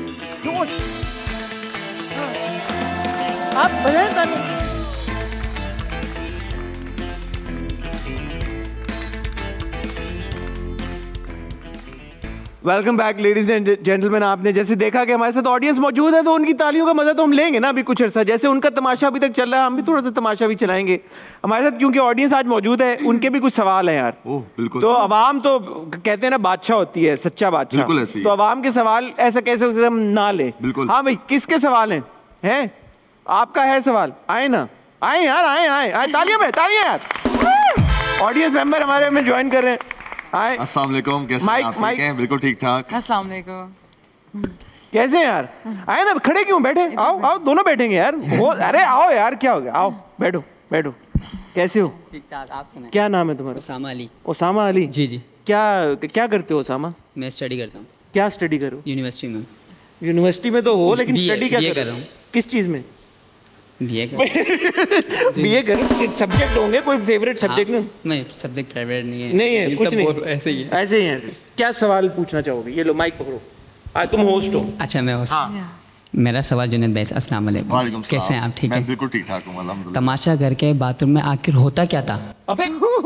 आप बजाएं ताली। Welcome back ladies and gentleman. आपने जैसे देखा कि हमारे साथ ऑडियंस मौजूद है, तो उनकी तालियों का मजा तो हम लेंगे ना अभी कुछ अर्सा। जैसे उनका तमाशा अभी तक चल रहा है, हम भी थोड़ा सा तमाशा भी चलाएंगे हमारे साथ, क्योंकि ऑडियंस आज मौजूद है, उनके भी कुछ सवाल हैं यार। बिल्कुल। तो अवाम तो कहते हैं ना बादशाह होती है, सच्चा बादशाह। बिल्कुल ऐसे ही। तो अवाम के सवाल ऐसा कैसे हम ना ले? बिल्कुल। हाँ भाई, किसके सवाल हैं? आपका है सवाल? आए ना, आए यार, आए तालियां यार। ऑडियंस मेंबर हमारे में ज्वाइन कर रहे हैं। अस्सलाम वालेकुम, कैसे हैं आप? ठीक हैं? बिल्कुल ठीक ठाक। अस्सलाम वालेकुम। कैसे हैं यार? आए ना, खड़े क्यों बैठे? आओ दोनों बैठेंगे यार। अरे आओ यार, क्या हो गया? आओ बैठो। कैसे हो? ठीक ठाक, आप सुनाएं। क्या नाम है तुम्हारा? ओसामा अली। जी। क्या करते हो ओसामा? मैं स्टडी करता हूँ। क्या स्टडी करो? यूनिवर्सिटी में तो हो, लेकिन स्टडी क्या कर रहा हूँ? किस चीज में? बीए कर सब्जेक्ट होंगे कोई फेवरेट सब्जेक्ट? नहीं, सब्जेक्ट फेवरेट नहीं है कुछ नहीं, ऐसे ही है। क्या सवाल पूछना चाहोगे? ये लो माइक पकड़ो, तुम होस्ट हो। अच्छा मैं होस्ट। मेरा सवाल जुनैद भाई, अस्सलाम वालेकुम, कैसे हैं आप? ठीक है, बिल्कुल ठीक ठाक हूँ अल्हम्दुलिल्लाह। तमाशा घर के बाथरूम में आखिर होता क्या था? अबे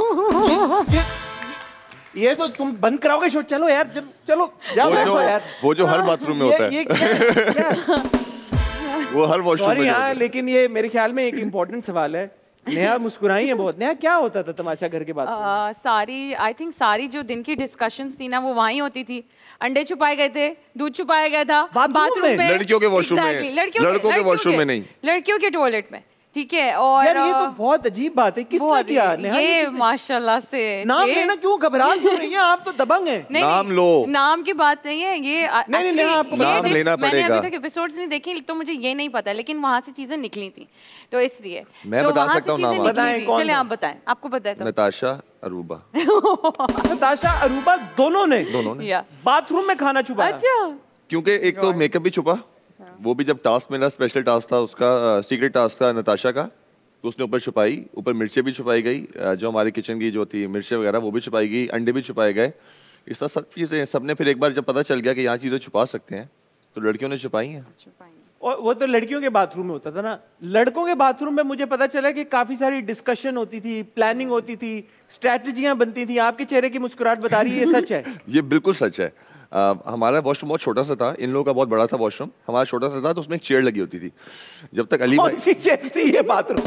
ये तो तुम बंद कराओगे शो? चलो यार, चलो जाओ यार। वो जो हर बाथरूम में होता है, ये क्या? वो हर वॉशरूम में होता है। लेकिन ये मेरे ख्याल में एक इम्पोर्टेंट सवाल है। नेहा मुस्कुराई है बहुत। नेहा, क्या होता था तमाशा घर के बाद? सारी जो दिन की डिस्कशंस थी ना, वो वहीं होती थी। अंडे छुपाए गए थे, दूध छुपाया गया था बाथरूम में, लड़कियों के वॉशरूम में, लड़कों के वॉशरूम में नहीं, लड़कियों के टॉयलेट में। ठीक है। और यार ये तो बहुत अजीब बात है। किसने किया? ये माशाल्लाह से नाम लेना क्यों घबरा क्यों रही हैं आप? तो दबंग हैं। नाम लो। नाम की बात नहीं है ये। नहीं, आपको नाम लेना पड़ेगा। मैंने अभी तक एपिसोड्स नहीं देखे, तो मुझे ये नहीं पता, लेकिन वहाँ से चीजें निकली थी, तो इसलिए मैं बता सकता हूँ नाम। चले आप बताएं, आपको पता है तो। नताशा अरूबा। नताशा अरूबा दोनों ने बाथरूम में खाना छुपाया। अच्छा। क्योंकि एक तो मेकअप भी छुपा, वो भी जब टास्क मिला, स्पेशल टास्क था उसका, सीक्रेट टास्क था नताशा का, तो उसने ऊपर छुपाई, ऊपर मिर्चें भी छुपाई गई, जो हमारे किचन की जो थी मिर्चें वगैरह वो भी छुपाई गई, अंडे भी छुपाए गए। इस तरह सब चीज़ें सबने फिर एक बार जब पता चल गया कि यहाँ चीज़ें छुपा सकते हैं, तो लड़कियों ने छुपाई हैं। और वो तो लड़कियों के बाथरूम में होता था ना। लड़कों के बाथरूम में मुझे पता चला कि काफ़ी सारी डिस्कशन होती थी, प्लानिंग होती थी, स्ट्रैटेजियाँ बनती थी। आपके चेहरे की मुस्कुराहट बता रही है ये सच है? ये बिल्कुल सच है। हमारा वॉशरूम बहुत छोटा सा था, इन लोगों का बहुत बड़ा था वॉशरूम, हमारा छोटा सा था, तो उसमें एक चेयर लगी होती थी। जब तक अली भाई ये bathroom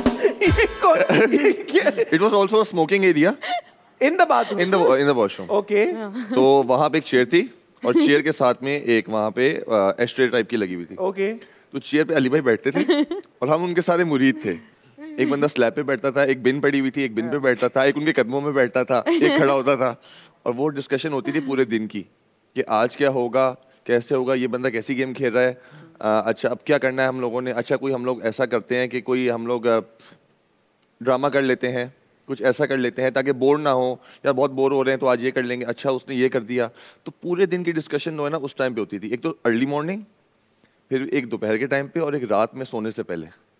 it was also a smoking area in the bathroom, in the washroom. Okay. तो वहाँ पे एक चेयर थी, और चेयर के साथ में एक वहाँ पे एस्ट्रे टाइप की लगी हुई थी। ओके। तो चेयर पे अली भाई बैठते थे, और हम उनके सारे मुरीद थे। एक बंदा स्लैब पे बैठता था, एक बिन पड़ी हुई थी, एक बिन पे बैठता था, एक उनके कदमों में बैठता था, एक खड़ा होता था, और वो डिस्कशन होती थी पूरे दिन की कि आज क्या होगा, कैसे होगा, ये बंदा कैसी गेम खेल रहा है, अच्छा अब क्या करना है हम लोगों ने, अच्छा कोई हम लोग ऐसा करते हैं कि कोई हम लोग ड्रामा कर लेते हैं, कुछ ऐसा कर लेते हैं ताकि बोर ना हो, या बहुत बोर हो रहे हैं तो आज ये कर लेंगे, अच्छा उसने ये कर दिया। तो पूरे दिन की डिस्कशन जो है ना उस टाइम पे होती थी। एक तो अर्ली मॉर्निंग, फिर एक दोपहर के टाइम पे, और एक रात में सोने से पहले।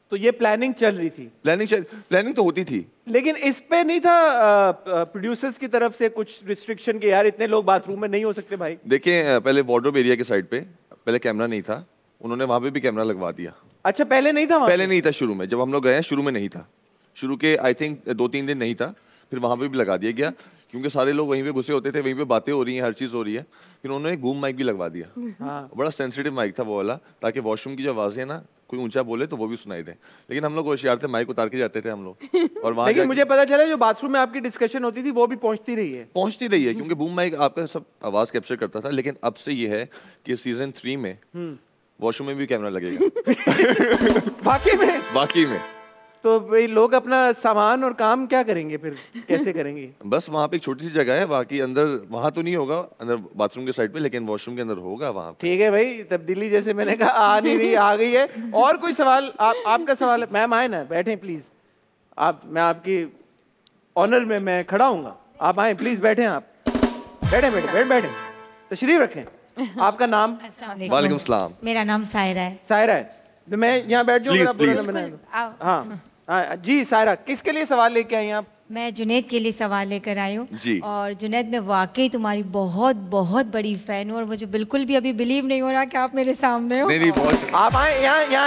तो ये प्लानिंग चल रही थी? प्लानिंग तो होती थी, लेकिन इस पे नहीं था प्रोड्यूसर्स की तरफ से कुछ रिस्ट्रिक्शन के, यार इतने लोग बाथरूम में नहीं हो सकते भाई? देखिए पहले वार्डरोब एरिया के साइड पे पहले कैमरा नहीं था, उन्होंने वहां पे भी कैमरा लगवा दिया। अच्छा, पहले नहीं था? पहले नहीं था, शुरू में जब हम लोग गए शुरू में नहीं था, शुरू के आई थिंक 2-3 दिन नहीं था, फिर वहां पे भी लगा दिया गया क्योंकि सारे लोग वहीं पे घुसे होते थे, वहीं पे बातें हो रही हैं, हर चीज हो रही है। फिर उन्होंने बूम माइक भी लगवा दिया। हाँ। बड़ा सेंसिटिव माइक था वो वाला, ताकि वॉशरूम की जो आवाजें है ना, कोई ऊंचा बोले तो वो भी सुनाई दे। लेकिन हम लोग होशियार थे, माइक उतार के जाते थे हम लोग। और वहां लेकिन मुझे पता चला जो बाथरूम में आपकी डिस्कशन होती थी वो भी पहुंचती रही है क्योंकि बूम माइक आपका सब आवाज कैप्चर करता था। लेकिन अब से ये है कि सीजन 3 में वॉशरूम में भी कैमरा लगेगा। बाकी में तो भाई लोग अपना सामान और काम क्या करेंगे फिर, कैसे करेंगे? बस वहाँ पे एक छोटी सी जगह है, बाकी अंदर वहाँ तो नहीं होगा, अंदर बाथरूम के साइड पे, लेकिन वॉशरूम के अंदर होगा वहाँ। ठीक है भाई, तब्दीली जैसे मैंने कहा आ नहीं रही, आ गई है। और कोई सवाल? आपका सवाल है? मैम आए ना, बैठे प्लीज। मैं आपकी ऑनर में मैं खड़ा हूँगा, आप आए प्लीज, बैठे आप, बैठे तशरीफ रखें। आपका नाम? वालेकुम सलाम। मेरा नाम सायरा है। सायरा है, तो मैं यहाँ बैठ जाऊँ? हाँ जी। सायरा, किसके लिए सवाल लेके आई आप? मैं जुनैद के लिए सवाल लेकर आई हूँ। और जुनैद, मैं वाकई तुम्हारी बहुत बहुत बड़ी फैन हूँ और मुझे बिल्कुल भी अभी बिलीव नहीं हो रहा कि आप मेरे सामने हो। नहीं, बहुत। आप आए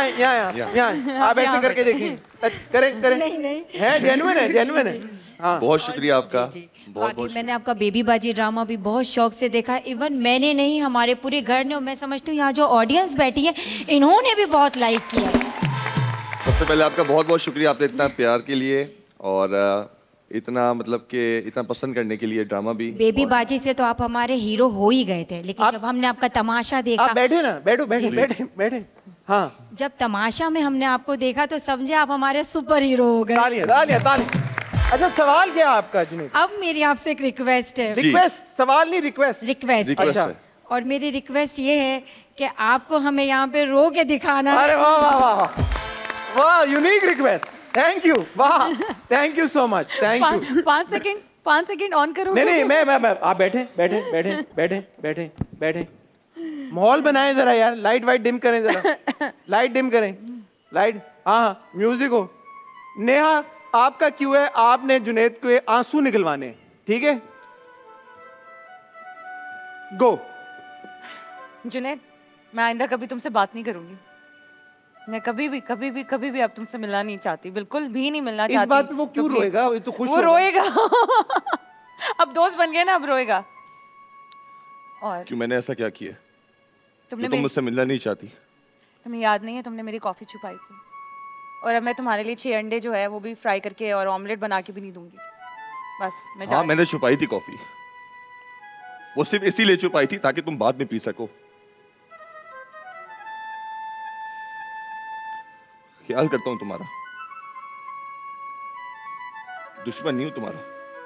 यहाँ, आप ऐसे करके देखिए, करें। नहीं है, जेन्युइन है। हाँ। बहुत शुक्रिया आपका। बहुत मैंने आपका बेबी बाजी ड्रामा भी बहुत शौक से देखा। इवन मैंने नहीं, हमारे पूरे घर ने, और मैं समझती हूँ यहाँ जो ऑडियंस बैठी है इन्होंने भी बहुत लाइक किया। सबसे पहले आपका बहुत बहुत शुक्रिया, आपने इतना प्यार के लिए और इतना मतलब कि इतना पसंद करने के लिए ड्रामा भी। बेबी बाजी से तो आप हमारे हीरो हो ही गए थे, लेकिन जब हमने आपका तमाशा देखा। आप बैठे ना, बैठे। हाँ, जब तमाशा में हमने आपको देखा तो समझे आप हमारे सुपर हीरो हो गए। तालियां। अच्छा, सवाल क्या है आपका जुनैद? अब मेरी आपसे एक रिक्वेस्ट है। रिक्वेस्ट? सवाल नहीं, रिक्वेस्ट। अच्छा, और मेरी रिक्वेस्ट ये है कि आपको हमें यहाँ पे रो के दिखाना। अरे वाह, यूनिक रिक्वेस्ट, थैंक यू, वाह, thank you so much, thank you. 5 second on करो। नहीं, मैं आप बैठे। माहौल बनाएं जरा यार, लाइट वाइट डिम करें जरा, लाइट डिम करें, लाइट। हाँ, म्यूजिक हो। नेहा, आपका क्यों है, आपने जुनैद के आंसू निकलवाने, ठीक है? गो। जुनैद, मैं आइंदा कभी तुमसे बात नहीं करूंगी। मैं कभी भी अब तुमसे मिलना नहीं चाहती, बिल्कुल भी नहीं मिलना चाहती। इस बात पे वो क्यों रोएगा? वो तो खुश वो रोएगा। अब दोस्त बन गए ना, अब रोएगा। और क्यों, मैंने ऐसा क्या किया? तुम मुझसे मिलना नहीं चाहती? तुम्हें याद नहीं है, तुमने मेरी कॉफी छुपाई थी, और अब मैं तुम्हारे लिए 6 अंडे जो है वो भी फ्राई करके और ऑमलेट बना के भी नहीं दूंगी। बस मैं हाँ, मैंने छुपाई थी कॉफी, वो सिर्फ इसीलिए छुपाई थी ताकि तुम बाद में पी सको। ख्याल करता हूं तुम्हारा, दुश्मन नहीं हूं तुम्हारा।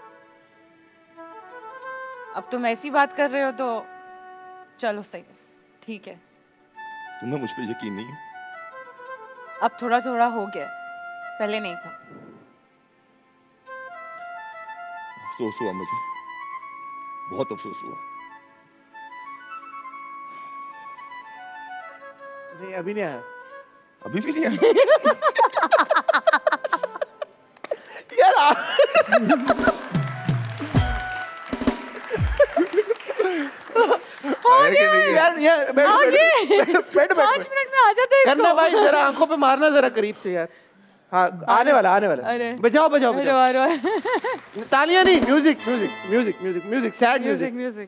अब तुम ऐसी बात कर रहे हो तो चलो सही है, ठीक है। तुम्हें मुझ पे यकीन नहीं है? अब थोड़ा थोड़ा हो गया, पहले नहीं था। अफसोस हुआ मुझे, बहुत अफसोस हुआ। नहीं, अभी नहीं आया। अभी भी नहीं आया? यार बैठ 5 मिनट में आ जाते हैं। करना भाई, जरा आंखों पे मारना जरा करीब से यार। हाँ, आने वाला। बजाओ। तालियां नहीं, म्यूजिक, सैड म्यूजिक।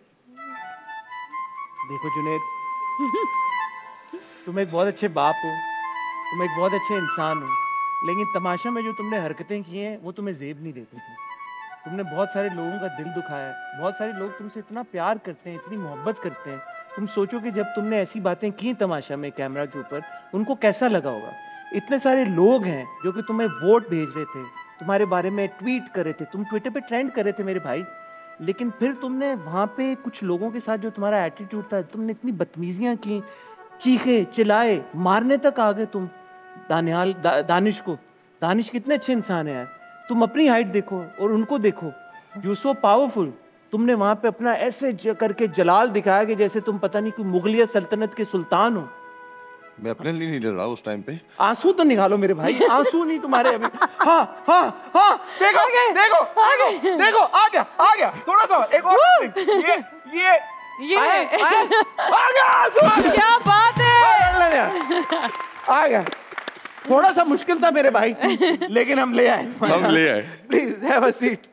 देखो जुनैद, तुम एक बहुत अच्छे बाप हो, तुम एक बहुत अच्छे इंसान हो, लेकिन तमाशा में जो तुमने हरकतें की हैं वो तुम्हें जेब नहीं देती थी। तुमने बहुत सारे लोगों का दिल दुखाया है, बहुत सारे लोग तुमसे इतना प्यार करते हैं, इतनी मोहब्बत करते हैं। तुम सोचो कि जब तुमने ऐसी बातें की तमाशा में कैमरा के ऊपर, उनको कैसा लगा होगा। इतने सारे लोग हैं जो कि तुम्हें वोट भेज रहे थे, तुम्हारे बारे में ट्वीट कर रहे थे, तुम ट्विटर पे ट्रेंड कर रहे थे मेरे भाई, लेकिन फिर तुमने वहाँ पे कुछ लोगों के साथ जो तुम्हारा एटीट्यूड था, तुमने इतनी बदतमीजियाँ की, चीखे चिल्लाए, मारने तक आ गए तुम दानिश को। दानिश कितने अच्छे इंसान है यार, तुम अपनी हाइट देखो और उनको देखो, यू सो पावरफुल। तुमने वहाँ पे अपना ऐसे करके जलाल दिखाया कि जैसे तुम पता नहीं कोई मुगलिया सल्तनत के सुल्तान हो। मैं अपने लिए नहीं डर रहा उस टाइम पे। आंसू तो निकालो मेरे भाई, आंसू नहीं तुम्हारे अभी। हाँ हाँ हाँ, देखो देखो देखो, आ गया थोड़ा सा एक और। ये आ गया आंसू, आ गया। क्या बात है, आ गया। थोड़ा सा मुश्किल था मेरे भाई, लेकिन हम ले आए। Please have a seat.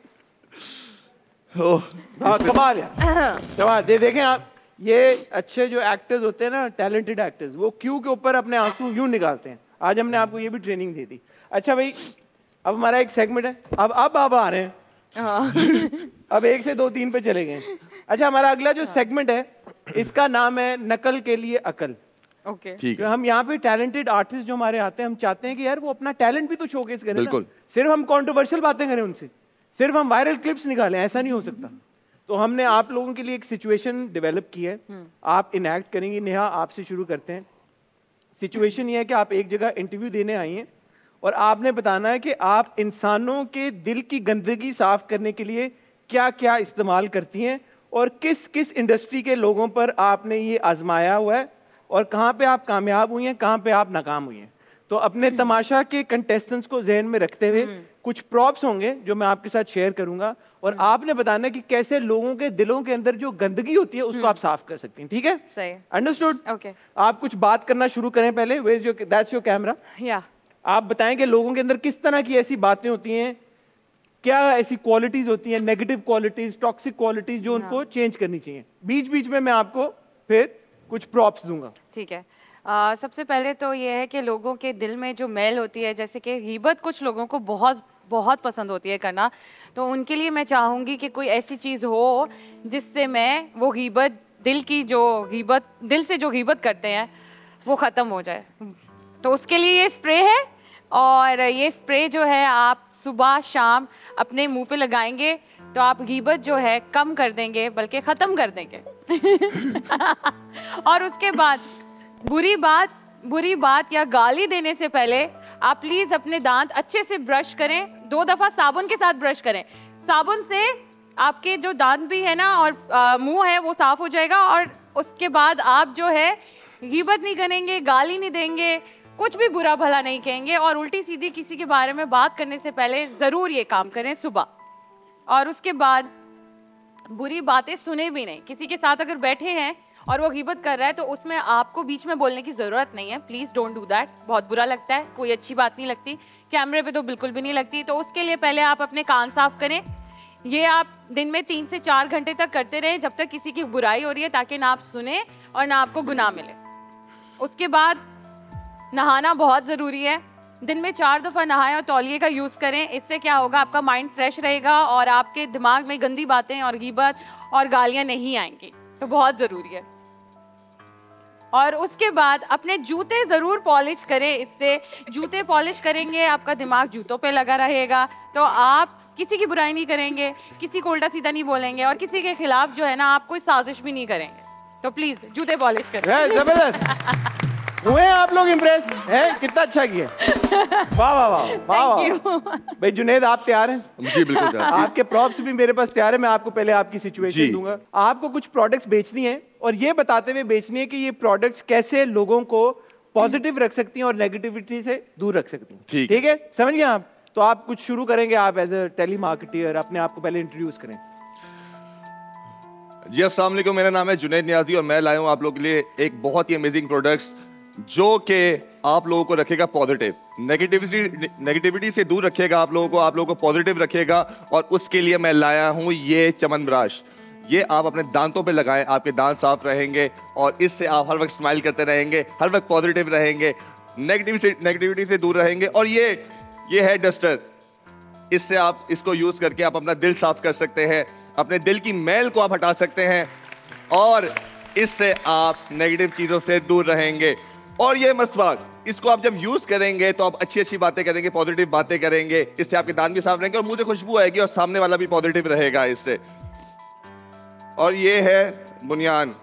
कमाल यार, देखें आप, ये अच्छे जो एक्टर्स होते हैं ना, टैलेंटेड एक्टर्स, वो क्यों के ऊपर अपने आंसू यूं निकालते हैं। आज हमने आपको ये भी ट्रेनिंग दी थी। अच्छा भाई, अब हमारा एक सेगमेंट है, अब आप आ रहे हैं। अब 1 से 2 3 पे चले गए। अच्छा, हमारा अगला जो सेगमेंट है, इसका नाम है नकल के लिए अकल। ओके, ठीक है। हम यहाँ पे टैलेंटेड आर्टिस्ट जो हमारे आते हैं, हम चाहते हैं कि यार वो अपना टैलेंट भी तो शोकेस करें। बिल्कुल। सिर्फ हम कंट्रोवर्शियल बातें करें उनसे, सिर्फ हम वायरल क्लिप्स निकालें, ऐसा नहीं हो सकता। तो हमने आप लोगों के लिए एक सिचुएशन डेवलप की है, आप इनएक्ट करेंगे। नेहा, आपसे शुरू करते हैं। सिचुएशन ये है कि आप एक जगह इंटरव्यू देने आई हैं और आपने बताना है कि आप इंसानों के दिल की गंदगी साफ करने के लिए क्या क्या इस्तेमाल करती हैं और किस किस इंडस्ट्री के लोगों पर आपने ये आजमाया हुआ है और कहाँ पे आप कामयाब हुई हैं, कहाँ पे आप नाकाम हुई हैं। तो अपने तमाशा के कंटेस्टेंट्स को जहन में रखते हुए कुछ प्रॉप्स होंगे जो मैं आपके साथ शेयर करूंगा और आपने बताना है कि कैसे लोगों के दिलों के अंदर जो गंदगी होती है उसको आप साफ कर सकती हैं। ठीक है? सही। अंडरस्टूड? ओके। आप कुछ बात करना शुरू करें पहले। That's your camera. या आप बताएं कि लोगों के अंदर किस तरह की ऐसी बातें होती हैं, क्या ऐसी क्वालिटीज होती हैं, नेगेटिव क्वालिटीज, टॉक्सिक क्वालिटीज, जो उनको चेंज करनी चाहिए। बीच बीच में मैं आपको फिर कुछ प्रॉप्स दूंगा। ठीक है। सबसे पहले तो ये है कि लोगों के दिल में जो मैल होती है, जैसे कि गीबत कुछ लोगों को बहुत बहुत पसंद होती है करना, तो उनके लिए मैं चाहूँगी कि कोई ऐसी चीज़ हो जिससे मैं वो गीबत, दिल से जो गीबत करते हैं वो ख़त्म हो जाए। तो उसके लिए ये स्प्रे है, और ये स्प्रे जो है आप सुबह शाम अपने मुंह पे लगाएंगे तो आप गीबत जो है कम कर देंगे, बल्कि ख़त्म कर देंगे। और उसके बाद बुरी बात या गाली देने से पहले आप प्लीज़ अपने दांत अच्छे से ब्रश करें, 2 दफ़ा साबुन के साथ ब्रश करें। साबुन से आपके जो दांत भी है ना और मुंह है वो साफ़ हो जाएगा, और उसके बाद आप जो है गीबत नहीं करेंगे, गाली नहीं देंगे, कुछ भी बुरा भला नहीं कहेंगे, और उल्टी सीधी किसी के बारे में बात करने से पहले ज़रूर ये काम करें सुबह। और उसके बाद बुरी बातें सुने भी नहीं। किसी के साथ अगर बैठे हैं और वो गीबत कर रहा है तो उसमें आपको बीच में बोलने की ज़रूरत नहीं है। Please don't do that. बहुत बुरा लगता है, कोई अच्छी बात नहीं लगती, कैमरे पे तो बिल्कुल भी नहीं लगती। तो उसके लिए पहले आप अपने कान साफ़ करें। ये आप दिन में 3 से 4 घंटे तक करते रहें जब तक किसी की बुराई हो रही है, ताकि ना आप सुने और ना आपको गुनाह मिले। उसके बाद नहाना बहुत ज़रूरी है। दिन में 4 दफ़ा नहाएं और तौलिए का यूज़ करें। इससे क्या होगा, आपका माइंड फ्रेश रहेगा और आपके दिमाग में गंदी बातें और गीबत और गालियाँ नहीं आएंगी। तो बहुत ज़रूरी है। और उसके बाद अपने जूते ज़रूर पॉलिश करें। इससे जूते पॉलिश करेंगे, आपका दिमाग जूतों पे लगा रहेगा, तो आप किसी की बुराई नहीं करेंगे, किसी को उल्टा सीधा नहीं बोलेंगे, और किसी के खिलाफ जो है ना आप कोई साजिश भी नहीं करेंगे। तो प्लीज़ जूते पॉलिश करें। जबरदस्त हुए आप लोग, इम्प्रेस है, कितना अच्छा किया। वाह वाह वाह वाह। भाई जुनैद, आप तैयार हैं? जी बिल्कुल तैयार। आपके प्रॉप्स भी मेरे पास तैयार है। मैं आपको पहले आपकी सिचुएशन दूंगा। आपको कुछ प्रोडक्ट्स बेचनी है और ये बताते हुए बेचनी है कि ये प्रोडक्ट्स कैसे लोगों को पॉजिटिव रख सकती हैं और नेगेटिविटी से दूर रख सकती हैं। ठीक है, समझ गए आप? तो आप कुछ शुरू करेंगे, आप एज अ टेलीमार्केटर अपने आप को पहले इंट्रोड्यूस करें। जी अस्सलाम वालेकुम, मेरा नाम है जुनैद नियाजी और मैं लाया हूँ आप लोगों के लिए एक बहुत ही अमेजिंग प्रोडक्ट्स जो कि आप लोगों को रखेगा पॉजिटिव, नेगेटिविटी से दूर रखेगा आप लोगों को पॉजिटिव रखेगा। और उसके लिए मैं लाया हूँ ये च्यवनप्राश। ये आप अपने दांतों पे लगाएं, आपके दांत साफ रहेंगे और इससे आप हर वक्त स्माइल करते रहेंगे, हर वक्त पॉजिटिव रहेंगे, नेगेटिविटी से दूर रहेंगे। और ये है डस्टर, इससे आप इसको यूज करके आप अपना दिल साफ कर सकते हैं, अपने दिल की मैल को आप हटा सकते हैं और इससे आप नेगेटिव चीजों से दूर रहेंगे। और ये मसवाक, इसको आप जब यूज करेंगे तो आप अच्छी अच्छी बातें करेंगे, पॉजिटिव बातें करेंगे, इससे आपके दांत भी साफ रहेंगे और मुंह से खुशबू आएगी और सामने वाला भी पॉजिटिव रहेगा इससे। और ये है बुनियान।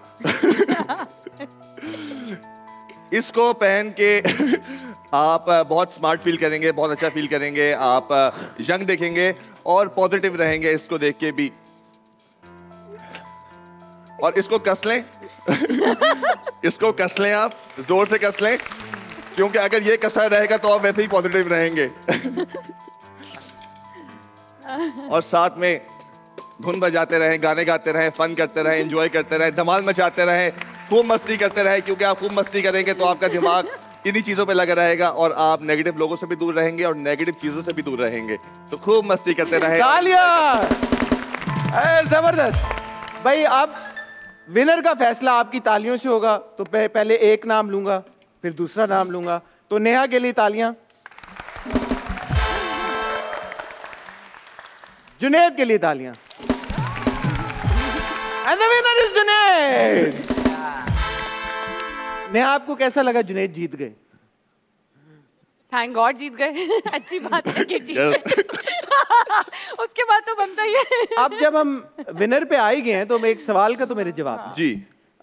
इसको पहन के आप बहुत स्मार्ट फील करेंगे, बहुत अच्छा फील करेंगे, आप यंग देखेंगे और पॉजिटिव रहेंगे इसको देख के भी। और इसको कस लें। इसको कस लें आप जोर से कस लें, क्योंकि अगर ये कसा रहेगा तो आप वैसे ही पॉजिटिव रहेंगे। और साथ में धुन बजाते रहें, गाने गाते रहें, फन करते रहें, एंजॉय करते रहें, धमाल मचाते रहें, खूब मस्ती करते रहें, क्योंकि आप खूब मस्ती करेंगे तो आपका दिमाग इन्हीं चीज़ों पे लगा रहेगा और आप नेगेटिव लोगों से भी दूर रहेंगे और नेगेटिव चीज़ों से भी दूर रहेंगे। तो खूब मस्ती करते रहें। तालियां! जबरदस्त भाई। अब विनर का फैसला आपकी तालियों से होगा। तो पहले एक नाम लूंगा, फिर दूसरा नाम लूंगा। तो नेहा के लिए तालियां, जुनैद के लिए तालियां। And the winner is Junaid. Neha, आपको कैसा लगा जुनैद जीत गए? थैंक गॉड जीत गए। अच्छी बात है कि जीत गए। उसके बाद तो बनता ही है। अब जब हम विनर पे आ ही गए हैं तो एक सवाल का तो मेरे जवाब जी।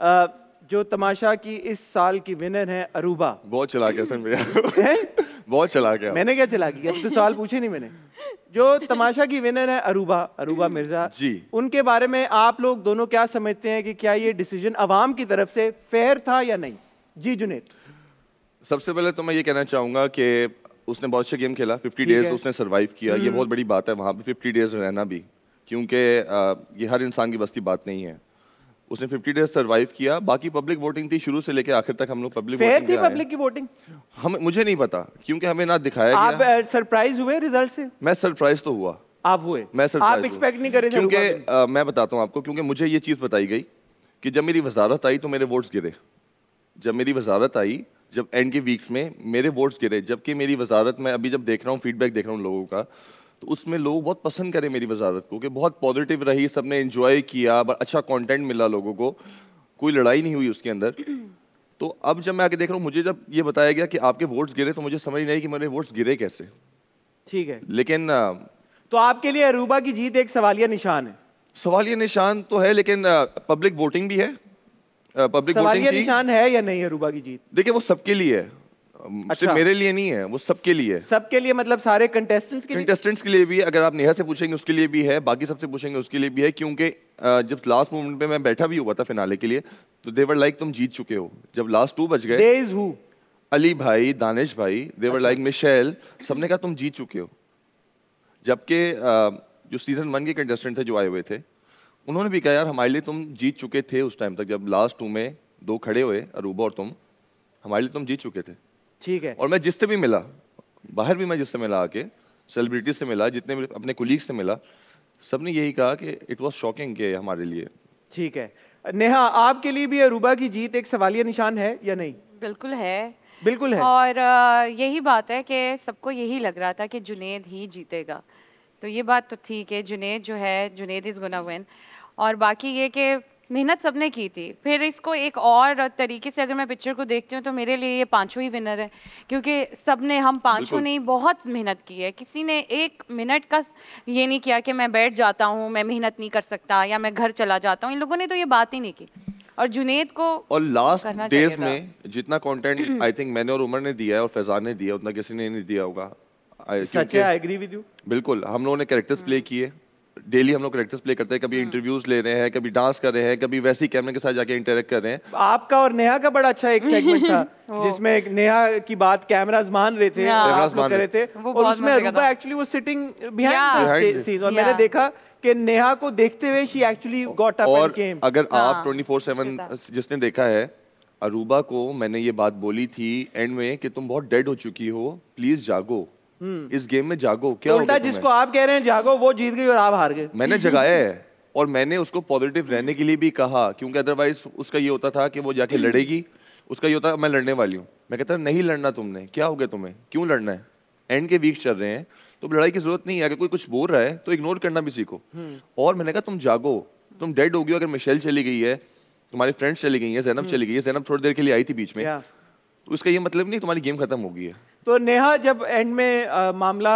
जो तमाशा की इस साल की विनर है अरूबा। बहुत चला गया सर भैया। बहुत चला गया। मैंने क्या चला गया? अब तो सवाल पूछे नहीं मैंने। जो तमाशा की विनर है अरूबा मिर्जा जी, उनके बारे में आप लोग दोनों क्या समझते हैं कि क्या ये डिसीजन अवाम की तरफ से फेयर था या नहीं? जी जुनैद। सबसे पहले तो मैं ये कहना चाहूँगा कि उसने बहुत अच्छा गेम खेला। 50 डेज उसने सरवाइव किया, ये बहुत बड़ी बात है वहाँ पे 50 डेज रहना भी, क्योंकि ये हर इंसान की बस की बात नहीं है। उसने 50 डेज सरवाइव किया। बाकी पब्लिक वोटिंग थी शुरू से लेकर आखिर तक। हम लोग पब्लिक फेयर वोटिंग थी पब्लिक की वोटिंग? मुझे नहीं पता, क्योंकि हमें ना दिखाया आप गया। सरप्राइज हुए रिजल्ट से? मैं सरप्राइज तो हुआ। आप हुए? मैं सरप्राइज आप एक्सपेक्ट नहीं कर रहे थे? क्योंकि मैं बताता हूँ आपको, क्योंकि मुझे ये चीज़ बताई गई कि जब मेरी वजारत आई तो मेरे वोट्स गिरे। जब मेरी वजारत आई, जब एंड के वीक्स में मेरे वोट्स गिरे, जबकि मेरी वजारत में अभी जब देख रहा हूँ, फीडबैक देख रहा हूँ लोगों का, तो उसमें लोग बहुत पसंद करें मेरी वजारत को, कि बहुत पॉजिटिव रही, सबने एंजॉय किया, अच्छा कंटेंट मिला लोगों को, कोई लड़ाई नहीं हुई उसके अंदर। तो अब जब मैं आके देख रहा हूँ, मुझे जब ये बताया गया कि आपके वोट्स गिरे, तो मुझे समझ नहीं आई कि मेरे वोट्स गिरे कैसे। ठीक है, लेकिन तो आपके लिए अरूबा की जीत एक सवालिया निशान है? सवालिया निशान तो है, लेकिन पब्लिक वोटिंग भी है। पब्लिक सवालिया वोटिंग निशान है या नहीं अरूबा की जीत? देखिए, वो सबके लिए है। सिर्फ मेरे लिए नहीं है, वो सबके लिए है। सबके लिए मतलब सारे कंटेस्टेंट्स के लिए? कंटेस्टेंट्स के लिए भी है। अगर आप नेहा से पूछेंगे उसके लिए भी है, बाकी सबसे पूछेंगे उसके लिए भी है, क्योंकि जब लास्ट मोमेंट पे मैं बैठा भी हुआ था फिनाले के लिए, तो दे वर लाइक तुम जीत चुके हो। जब लास्ट 2 बज गए, दे इज हु? अली भाई, दानिश भाई, दे वर लाइक मिशेल, सबने कहा तुम जीत चुके हो। जबकि जो सीजन 1 के कंटेस्टेंट थे जो आए हुए थे, उन्होंने भी कहा यार हमारे लिए तुम जीत चुके थे उस टाइम तक। जब लास्ट 2 में 2 खड़े हुए, अरूबा और तुम, हमारे लिए तुम जीत चुके थे। ठीक है। और मैं जिससे भी मिला, बाहर भी मैं जिससे मिला, आके सेलिब्रिटी से मिला, जितने भी अपने कुलीग से मिला, सबने यही कहा कि इट वाज शॉकिंग के हमारे लिए। ठीक है। नेहा, आपके लिए भी अरूबा की जीत एक सवालिया निशान है या नहीं? बिल्कुल है। बिल्कुल है। और यही बात है कि सबको यही लग रहा था कि जुनैद ही जीतेगा, तो ये बात तो ठीक है, जुनैद जो है, जुनैद इज़ गोना विन। और बाकी ये कि मेहनत सबने की थी। फिर इसको एक और तरीके से अगर मैं पिक्चर को देखती हूँ तो मेरे लिए ये 5 ही विनर है, क्योंकि सबने, हम 5 ने बहुत मेहनत की है। किसी ने 1 मिनट का ये नहीं किया कि मैं बैठ जाता हूँ, मैं मेहनत नहीं कर सकता, या मैं घर चला जाता हूँ। इन लोगों ने तो ये बात ही नहीं की। और जुनैद को और लास्ट डेज में जितना कंटेंट आई थिंक मैंने और उमर ने दिया है और फैजान ने दिया, उतना किसी ने नहीं दिया होगा। सच है, आई एग्री विद यू। बिल्कुल, हम लोगों ने कैरेक्टर्स प्ले किए। डेली हम लोग कैरेक्टर्स प्ले करते हैं, कभी इंटरव्यूज ले रहे हैं, कभी डांस कर रहे हैं, कभी वैसे ही कैमरे के साथ जाके इंटरेक्ट कर रहे हैं। आपका और नेहा का बड़ा अच्छा एक सेगमेंट था जिसमें नेहा की बात कैमरास मान रहे थे, आप लोग कर रहे थे, और उसमें अरूबा एक्चुअली वो सिटिंग बिहाइंड द सीन, और मैंने देखा कि नेहा को देखते हुए she actually got up and came. अगर आप 24/7 जिसने देखा है, अरूबा को मैंने ये बात बोली थी एंड में कि तुम बहुत डेड हो चुकी हो, प्लीज जागो, इस गेम में जागो। क्या उल्टा जिसको आप कह रहे हैं जागो, वो जीत गई और आप हार गए। मैंने जगाया है और मैंने उसको पॉजिटिव रहने के लिए भी कहा, क्योंकि अदरवाइज उसका ये होता था कि वो जाके लड़ेगी, उसका ये होता मैं लड़ने वाली हूँ। मैं कहता नहीं लड़ना तुमने, क्या हो गया तुम्हें, क्यों लड़ना है, एंड के वीक्स चल रहे हैं तो लड़ाई की जरूरत नहीं है। अगर कोई कुछ बोल रहा है तो इग्नोर करना भी सीखो। और मैंने कहा तुम जागो, तुम डेड हो गई हो। अगर मिशेल चली गई है, तुम्हारी फ्रेंड्स चली गई है, ज़ैनब चली गई है, ज़ैनब थोड़ी देर के लिए आई थी बीच में, तो इसका ये मतलब नहीं तुम्हारी गेम खत्म हो गई है। तो नेहा, जब एंड में मामला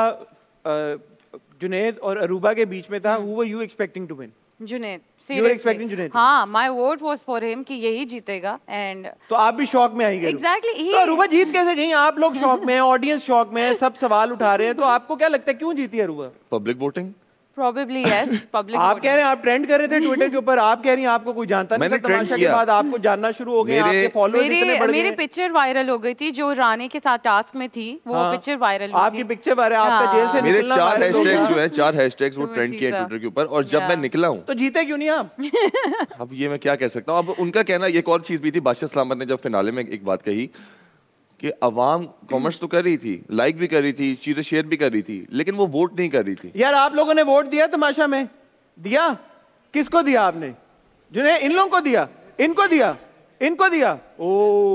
जुनैद और अरूबा के बीच में था, who were you expecting to win? Junaid, You were expecting Junaid? हाँ, my vote was for him कि यही जीतेगा। एंड तो आप भी शॉक में आई गई? Exactly, तो अरूबा जीत कैसे गई? आप लोग शॉक में हैं, ऑडियंस शॉक में है, सब सवाल उठा रहे हैं, तो आपको क्या लगता है क्यों जीती Aruba? Public voting. Probably yes. Public आप voting. कह रहे हैं आप ट्रेंड कर रहे थे ट्विटर के ऊपर, आप कह रही हैं आपको कोई जानता नहीं था, तमाशा के बाद आपको जानना शुरू हो गए, आपके फॉलोअर्स इतने बढ़ गए। मेरी पिक्चर वायरल हो गई थी जो रानी के साथ टास्क में थी, वो पिक्चर वायरल हुई थी। आपकी पिक्चर वायरल, आपका जेल से मेरे निकलना 4 हैशटैग्स जो है, 4 हैशटैग्स वो ट्रेंड किए ट्विटर के ऊपर, और जब मैं निकला हूँ तो जीते क्यों नहीं आप? अब ये मैं क्या कह सकता हूँ। अब उनका कहना, एक और चीज भी थी, बादशाह सलामत ने जब फिनाले में एक बात कही कि अवाम कमेंट्स तो कर रही थी, लाइक भी कर रही थी, चीजें शेयर भी कर रही थी, लेकिन वो वोट नहीं कर रही थी। यार आप लोगों ने वोट दिया तमाशा में? दिया? किसको दिया आपने? जिन्हें इन लोगों को दिया, इनको दिया, इनको दिया? ओ,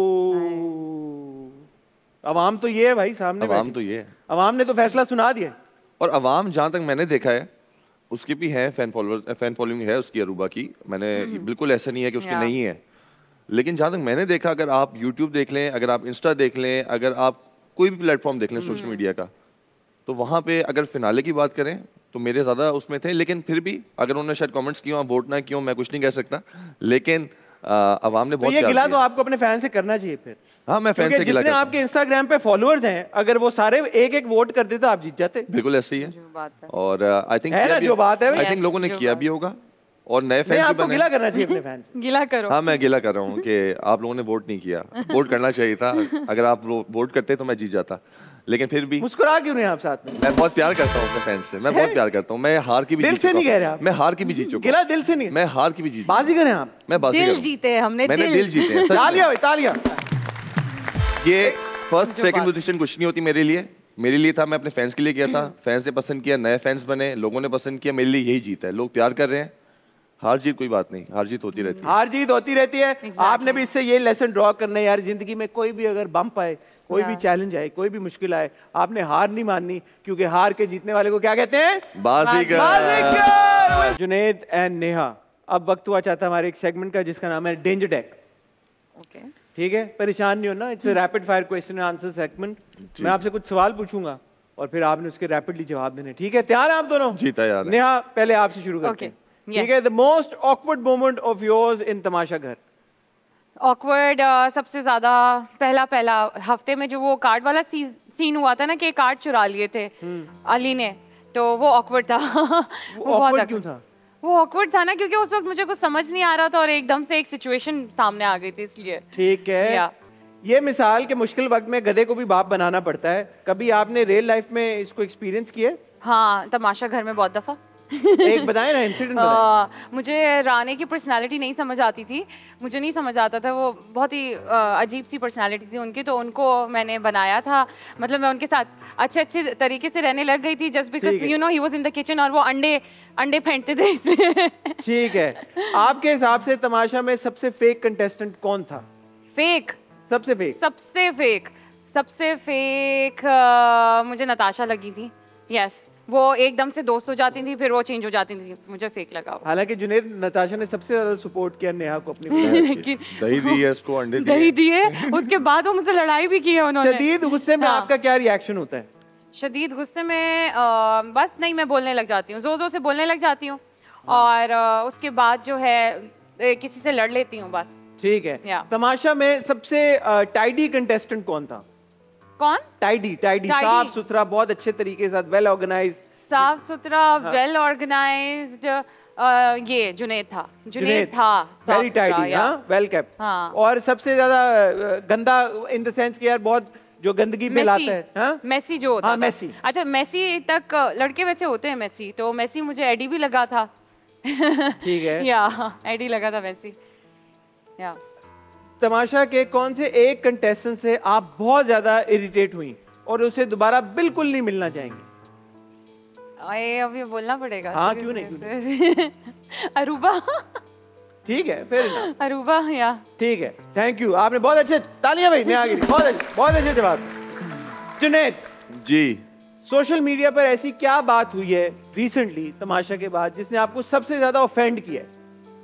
अवाम तो ये है भाई, सामने अवाम तो ये है, अवाम ने तो फैसला सुना दिया। और अवाम जहां तक मैंने देखा है उसकी भी है फैन फॉलोइंग है उसकी, अरूबा की। मैंने बिल्कुल ऐसा नहीं है कि उसकी नहीं है, लेकिन जहां तक मैंने देखा, अगर आप यूट्यूब देख लें, अगर आप इंस्टा देख लें, अगर आप कोई भी प्लेटफॉर्म देख लें सोशल मीडिया का, तो वहाँ पे अगर फिनाले की बात करें तो मेरे ज़्यादा उसमें थे, लेकिन फिर भी अगर उन्होंने शायद कमेंट्स किए, वोट ना किए, मैं कुछ नहीं कह सकता, लेकिन अवाम ने बहुत ये गिला तो आपको अपने फैन से करना चाहिए फिर। हाँ, मैं फैन से गिला जितने आपके इंस्टाग्राम पे फॉलोअर्स हैं, अगर वो सारे एक एक वोट कर देते तो आप जीत जाते। बिल्कुल ऐसे ही है, और आई थिंक जो बात है, आई थिंक लोगों ने किया भी होगा, और नए फैन भी बने। गिला करना चाहिए अपने फैन से। गिला करो। हाँ, मैं गिला कर रहा हूँ कि आप लोगों ने वोट नहीं किया, वोट करना चाहिए था। अगर आप वोट करते तो मैं जीत जाता, लेकिन फिर भी। मुस्कुरा क्यों नहीं आप साथ में? मैं बहुत प्यार करता हूँ अपने फैंस से, मैं बहुत प्यार करता हूँ। मैं हार की भी दिल से नहीं कह रहे आप? मैं हार की भी जीत चुका हूँ। गिला दिल से नहीं? मैं हार की भी जीत, बाजीगर हैं आप। मैं बाजीगर दिल जीते हैं हमने, मैंने दिल जीते हैं। तालियां भाई, तालियां। ये फर्स्ट सेकंड पोजीशन कुछ नहीं होती मेरे लिए था, मैं अपने फैंस के लिए किया था, फैंस ने पसंद किया, नए फैंस बने, लोगों ने पसंद किया, मेरे लिए यही जीत है। लोग प्यार कर रहे हैं, हार जीत कोई बात नहीं, हार जीत होती रहती है। हार जीत होती रहती है। आपने भी इससे ये लेसन ड्रॉ करना है यार, जिंदगी में कोई भी अगर बम्प आए, कोई भी चैलेंज आए, कोई भी मुश्किल आए, आपने हार नहीं माननी, क्योंकि हार के जीतने वाले को क्या कहते हैं? बाजीगर। जुनैद एंड नेहा, अब वक्त हुआ चाहता है हमारे एक सेगमेंट का जिसका नाम है डेंजर डेक। ठीक है, परेशान नहीं होना, it's rapid fire question and answer segment. मैं आपसे कुछ सवाल पूछूंगा और फिर आपने उसके रैपिडली जवाब देने। ठीक है, तैयार हैं आप दोनों? जी तैयार है। नेहा, पहले आपसे शुरू करते हैं। ठीक है, the most awkward moment of yours in Tamasha Ghar. Awkward सबसे ज्यादा पहला हफ्ते में जो वो कार्ड वाला सीन हुआ था ना, कि कार्ड चुरा लिए थे अली ने, तो वो ऑकवर्ड था। वो ऑकवर्ड क्यों था? वो ऑकवर्ड था ना क्योंकि उस वक्त मुझे कुछ समझ नहीं आ रहा था और एकदम से एक सिचुएशन सामने आ गई थी, इसलिए। ठीक है, ये मिसाल के मुश्किल वक्त में गधे को भी बाप बनाना पड़ता है, कभी आपने रियल लाइफ में इसको एक्सपीरियंस किया? हाँ, तमाशा घर में बहुत दफा। एक बताएं ना, इंसिडेंट बताएं। मुझे राने की पर्सनालिटी नहीं समझ आती थी, मुझे नहीं समझ आता था, वो बहुत ही अजीब सी पर्सनालिटी थी उनकी, तो उनको मैंने बनाया था, मतलब मैं उनके साथ अच्छे तरीके से रहने लग गई थी, just because you know he was in the kitchen और वो अंडे फेंटते थे इसलिए। ठीक है, आपके हिसाब से तमाशा में सबसे फेक कंटेस्टेंट कौन था? फेक? सबसे फेक मुझे नताशा लगी थी। यस, वो एकदम से दोस्त हो जाती थी, फिर वो चेंज हो जाती थी, मुझे फेक लगा। हालांकि जुनैद, नताशा ने सबसे ज्यादा सपोर्ट किया नेहा को अपनी। दही दी है इसको, अंडे दही दिए, उसके बाद वो मुझसे लड़ाई भी की है उन्होंने। शदीद गुस्से में आपका क्या रिएक्शन होता है? शदीद गुस्से में बस नहीं, मैं बोलने लग जाती हूँ, जोर से बोलने लग जाती हूँ, और उसके बाद जो है किसी से लड़ लेती हूँ बस। ठीक है, तमाशा में सबसे टाइडी कंटेस्टेंट कौन था? कौन? टाइडी, साफ सुथरा, बहुत अच्छे तरीके से, वेल ऑर्गेनाइज्ड। साफ सुथरा, वेल ऑर्गेनाइज्ड, ये जुनैद था। वेरी टाइडी, हाँ, वेल केप्ट। और सबसे ज्यादा गंदा इन द सेंस कि यार बहुत जो गंदगी फैलाता है, हाँ? मेसी जो होता था। मेसी। अच्छा, मेसी तक लड़के वैसे होते हैं मेसी, तो मेसी मुझे एडी भी लगा था। ठीक है, या एडी लगा था मेसी। या तमाशा के कौन से एक कंटेस्टेंट से आप बहुत ज्यादा इरिटेट हुई और उसे दोबारा बिल्कुल नहीं मिलना चाहेंगे? अब ये बोलना पड़ेगा। हाँ, क्यों नहीं? अरूबा। ठीक है, फिर अरूबा, या ठीक है, थैंक यू, आपने बहुत अच्छे, तालियां भाई, बहुत अच्छे जवाब। जुनैद जी, सोशल मीडिया पर ऐसी क्या बात हुई है रिसेंटली तमाशा के बाद जिसने आपको सबसे ज्यादा ऑफेंड किया है?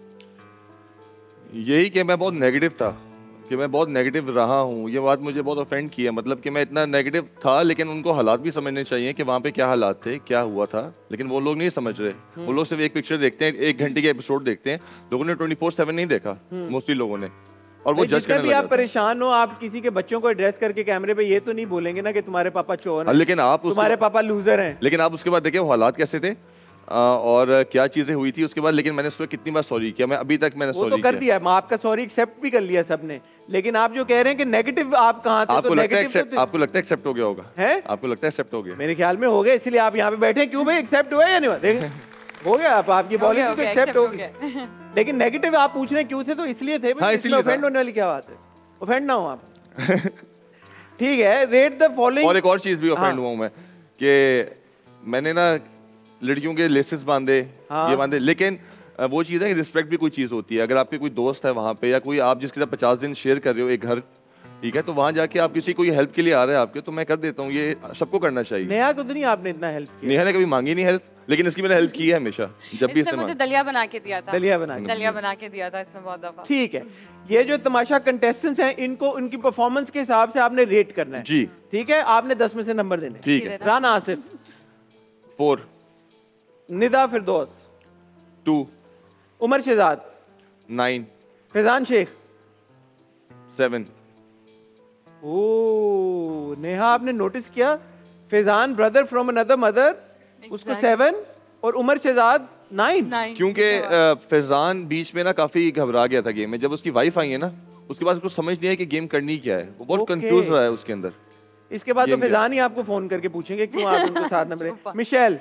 यही कि मैं बहुत नेगेटिव था, कि मैं बहुत नेगेटिव रहा हूँ, ये बात मुझे बहुत ऑफेंड की है। मतलब कि मैं इतना नेगेटिव था, लेकिन उनको हालात भी समझने चाहिए कि वहाँ पे क्या हालात थे, क्या हुआ था, लेकिन वो लोग नहीं समझ रहे। वो लोग सिर्फ एक पिक्चर देखते हैं, 1 घंटे के एपिसोड देखते हैं, लोगों ने 24/7 नहीं देखा मोस्टली लोगों ने, और वो जज करने लग जाते हैं। आप परेशान हो, आप किसी के बच्चों को एड्रेस करके कैमरे पे ये तो नहीं बोलेंगे ना कि तुम्हारे पापा चोर हैं, लेकिन आप तुम्हारे पापा लूजर हैं। लेकिन आप उसके बाद देखिए वो हालात कैसे थे, और क्या चीजें हुई थी उसके बाद, लेकिन मैंने उसमें कितनी बार सॉरी किया, मैं अभी तक मैंने वो तो कर दिया, आपका सॉरी एक्सेप्ट भी कर लिया सबने, लेकिन आप जो कह रहे हैं कि नेगेटिव आप कहाँ थे, आपको लगता है आपको लगता है एक्सेप्ट हो गया होगा? है आपको लगता है एक्सेप्ट हो गया? मेरे ख्याल में हो गया, इसलिए आप यहाँ पे बैठे। क्यों भाई, एक्सेप्ट हुआ या नहीं हुआ? देखें हो गया, आपकी पॉलिसी तो एक्सेप्ट हो गया, लेकिन नेगेटिव आप पूछ रहे क्यों थे? तो इसलिए थे भाई, इसलिए ऑफेंड होने वाली क्या बात है? ऑफेंड ना हो आप। ठीक है, रेट द फॉलोइंग। और एक और चीज भी ऑफेंड हुआ हूं मैं कि मैंने ना लड़कियों के लेसेस बांधे, ये बांधे, लेकिन वो चीज़ है कि रिस्पेक्ट भी कोई चीज़ होती है। अगर आपके कोई दोस्त है वहाँ पे या कोई आप जिसके साथ 50 दिन शेयर कर रहे हो एक घर, ठीक है, तो वहाँ जाके आप किसी को हेल्प के लिए आ रहे हैं आपके, तो मैं कर देता हूँ, ये सबको करना चाहिए। नेहा को तो नहीं आपने इतना हेल्प किया? नेहा ने कभी मांगी नहीं हेल्प, लेकिन इसकी मैंने हेल्प की है हमेशा, जब भी इसने मुझे दलिया बना के दिया था। दलिया बना के दिया था इसने बहुत दफा। ठीक है, ये जो तमाशा कंटेस्टेंट्स हैं इनको उनकी परफॉर्मेंस के हिसाब से आपने रेट करना है जी। ठीक है, आपने 10 में से नंबर देने। ठीक है। राना आसिफ 4, निदा फिरदौस 2, उमर शहजाद 9, फैजान शेख 7। ओ नेहा, आपने नोटिस किया Faizan brother from another mother, उसको 7 और उमर शहजाद 9। क्योंकि फैजान बीच में ना काफी घबरा गया था गेम में, जब उसकी वाइफ आई है ना उसके बाद उसको समझ नहीं है कि गेम करनी क्या है, वो बहुत कंफ्यूज रहा है उसके अंदर। इसके बाद तो फैजान ही आपको फोन करके पूछेंगे क्यों आप उनको 7 number. Michelle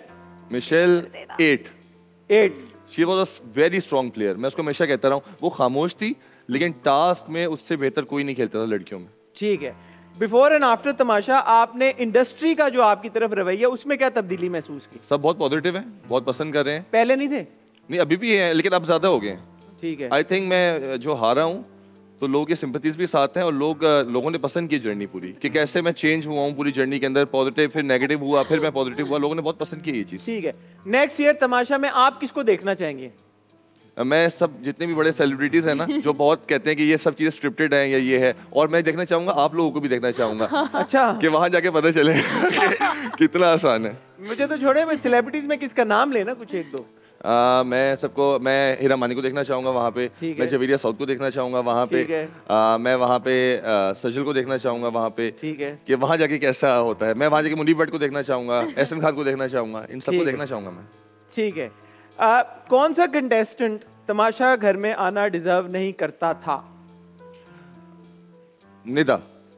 8। She was a very strong player, मैं उसको हमेशा कहता रहा हूँ, वो खामोश थी लेकिन टास्क में उससे बेहतर कोई नहीं खेलता था लड़कियों में। ठीक है, बिफोर एंड आफ्टर तमाशा आपने इंडस्ट्री का जो आपकी तरफ रवैया उसमें क्या तब्दीली महसूस की? सब बहुत पॉजिटिव है, बहुत पसंद कर रहे हैं। पहले नहीं थे? नहीं, अभी भी है लेकिन अब ज्यादा हो गए हैं। ठीक है, आई थिंक मैं जो हारा हूँ तो लोगों की सिंपैथीज भी साथ हैं और लोगों ने पसंद की जर्नी पूरी, कि कैसे मैं चेंज हुआ हूँ पूरी जर्नी के अंदर, पॉजिटिव फिर नेगेटिव हुआ फिर मैं पॉजिटिव हुआ, लोगों ने बहुत पसंद की ये चीज़। ठीक है, नेक्स्ट ईयर तमाशा में आप किसको देखना चाहेंगे? मैं सब जितने भी बड़े सेलिब्रिटीज हैं ना जो बहुत कहते हैं कि ये सब चीजें स्क्रिप्टेड है या ये है, और मैं देखना चाहूंगा, आप लोगों को भी देखना चाहूंगा। अच्छा, कि वहां जाके पता चले कितना आसान है। मुझे तो छोड़े, मैं सेलिब्रिटीज में किसका नाम लेना, कुछ एक दो। मैं हीरा मानी को देखना चाहूंगा वहाँ पे, मैं जवेरिया साउथ को देखना चाहूंगा वहाँ पे, मैं वहाँ पे सजल को देखना चाहूंगा वहाँ पे, ठीक है, कि वहाँ जाके कैसा होता है। मैं वहाँ जाके मुनीब भट्ट को देखना चाहूंगा, एहसन खान को देखना चाहूंगा, इन सबको देखना चाहूंगा मैं। ठीक है, कौन सा कंटेस्टेंट तमाशा घर में आना डिजर्व नहीं करता था? निदा।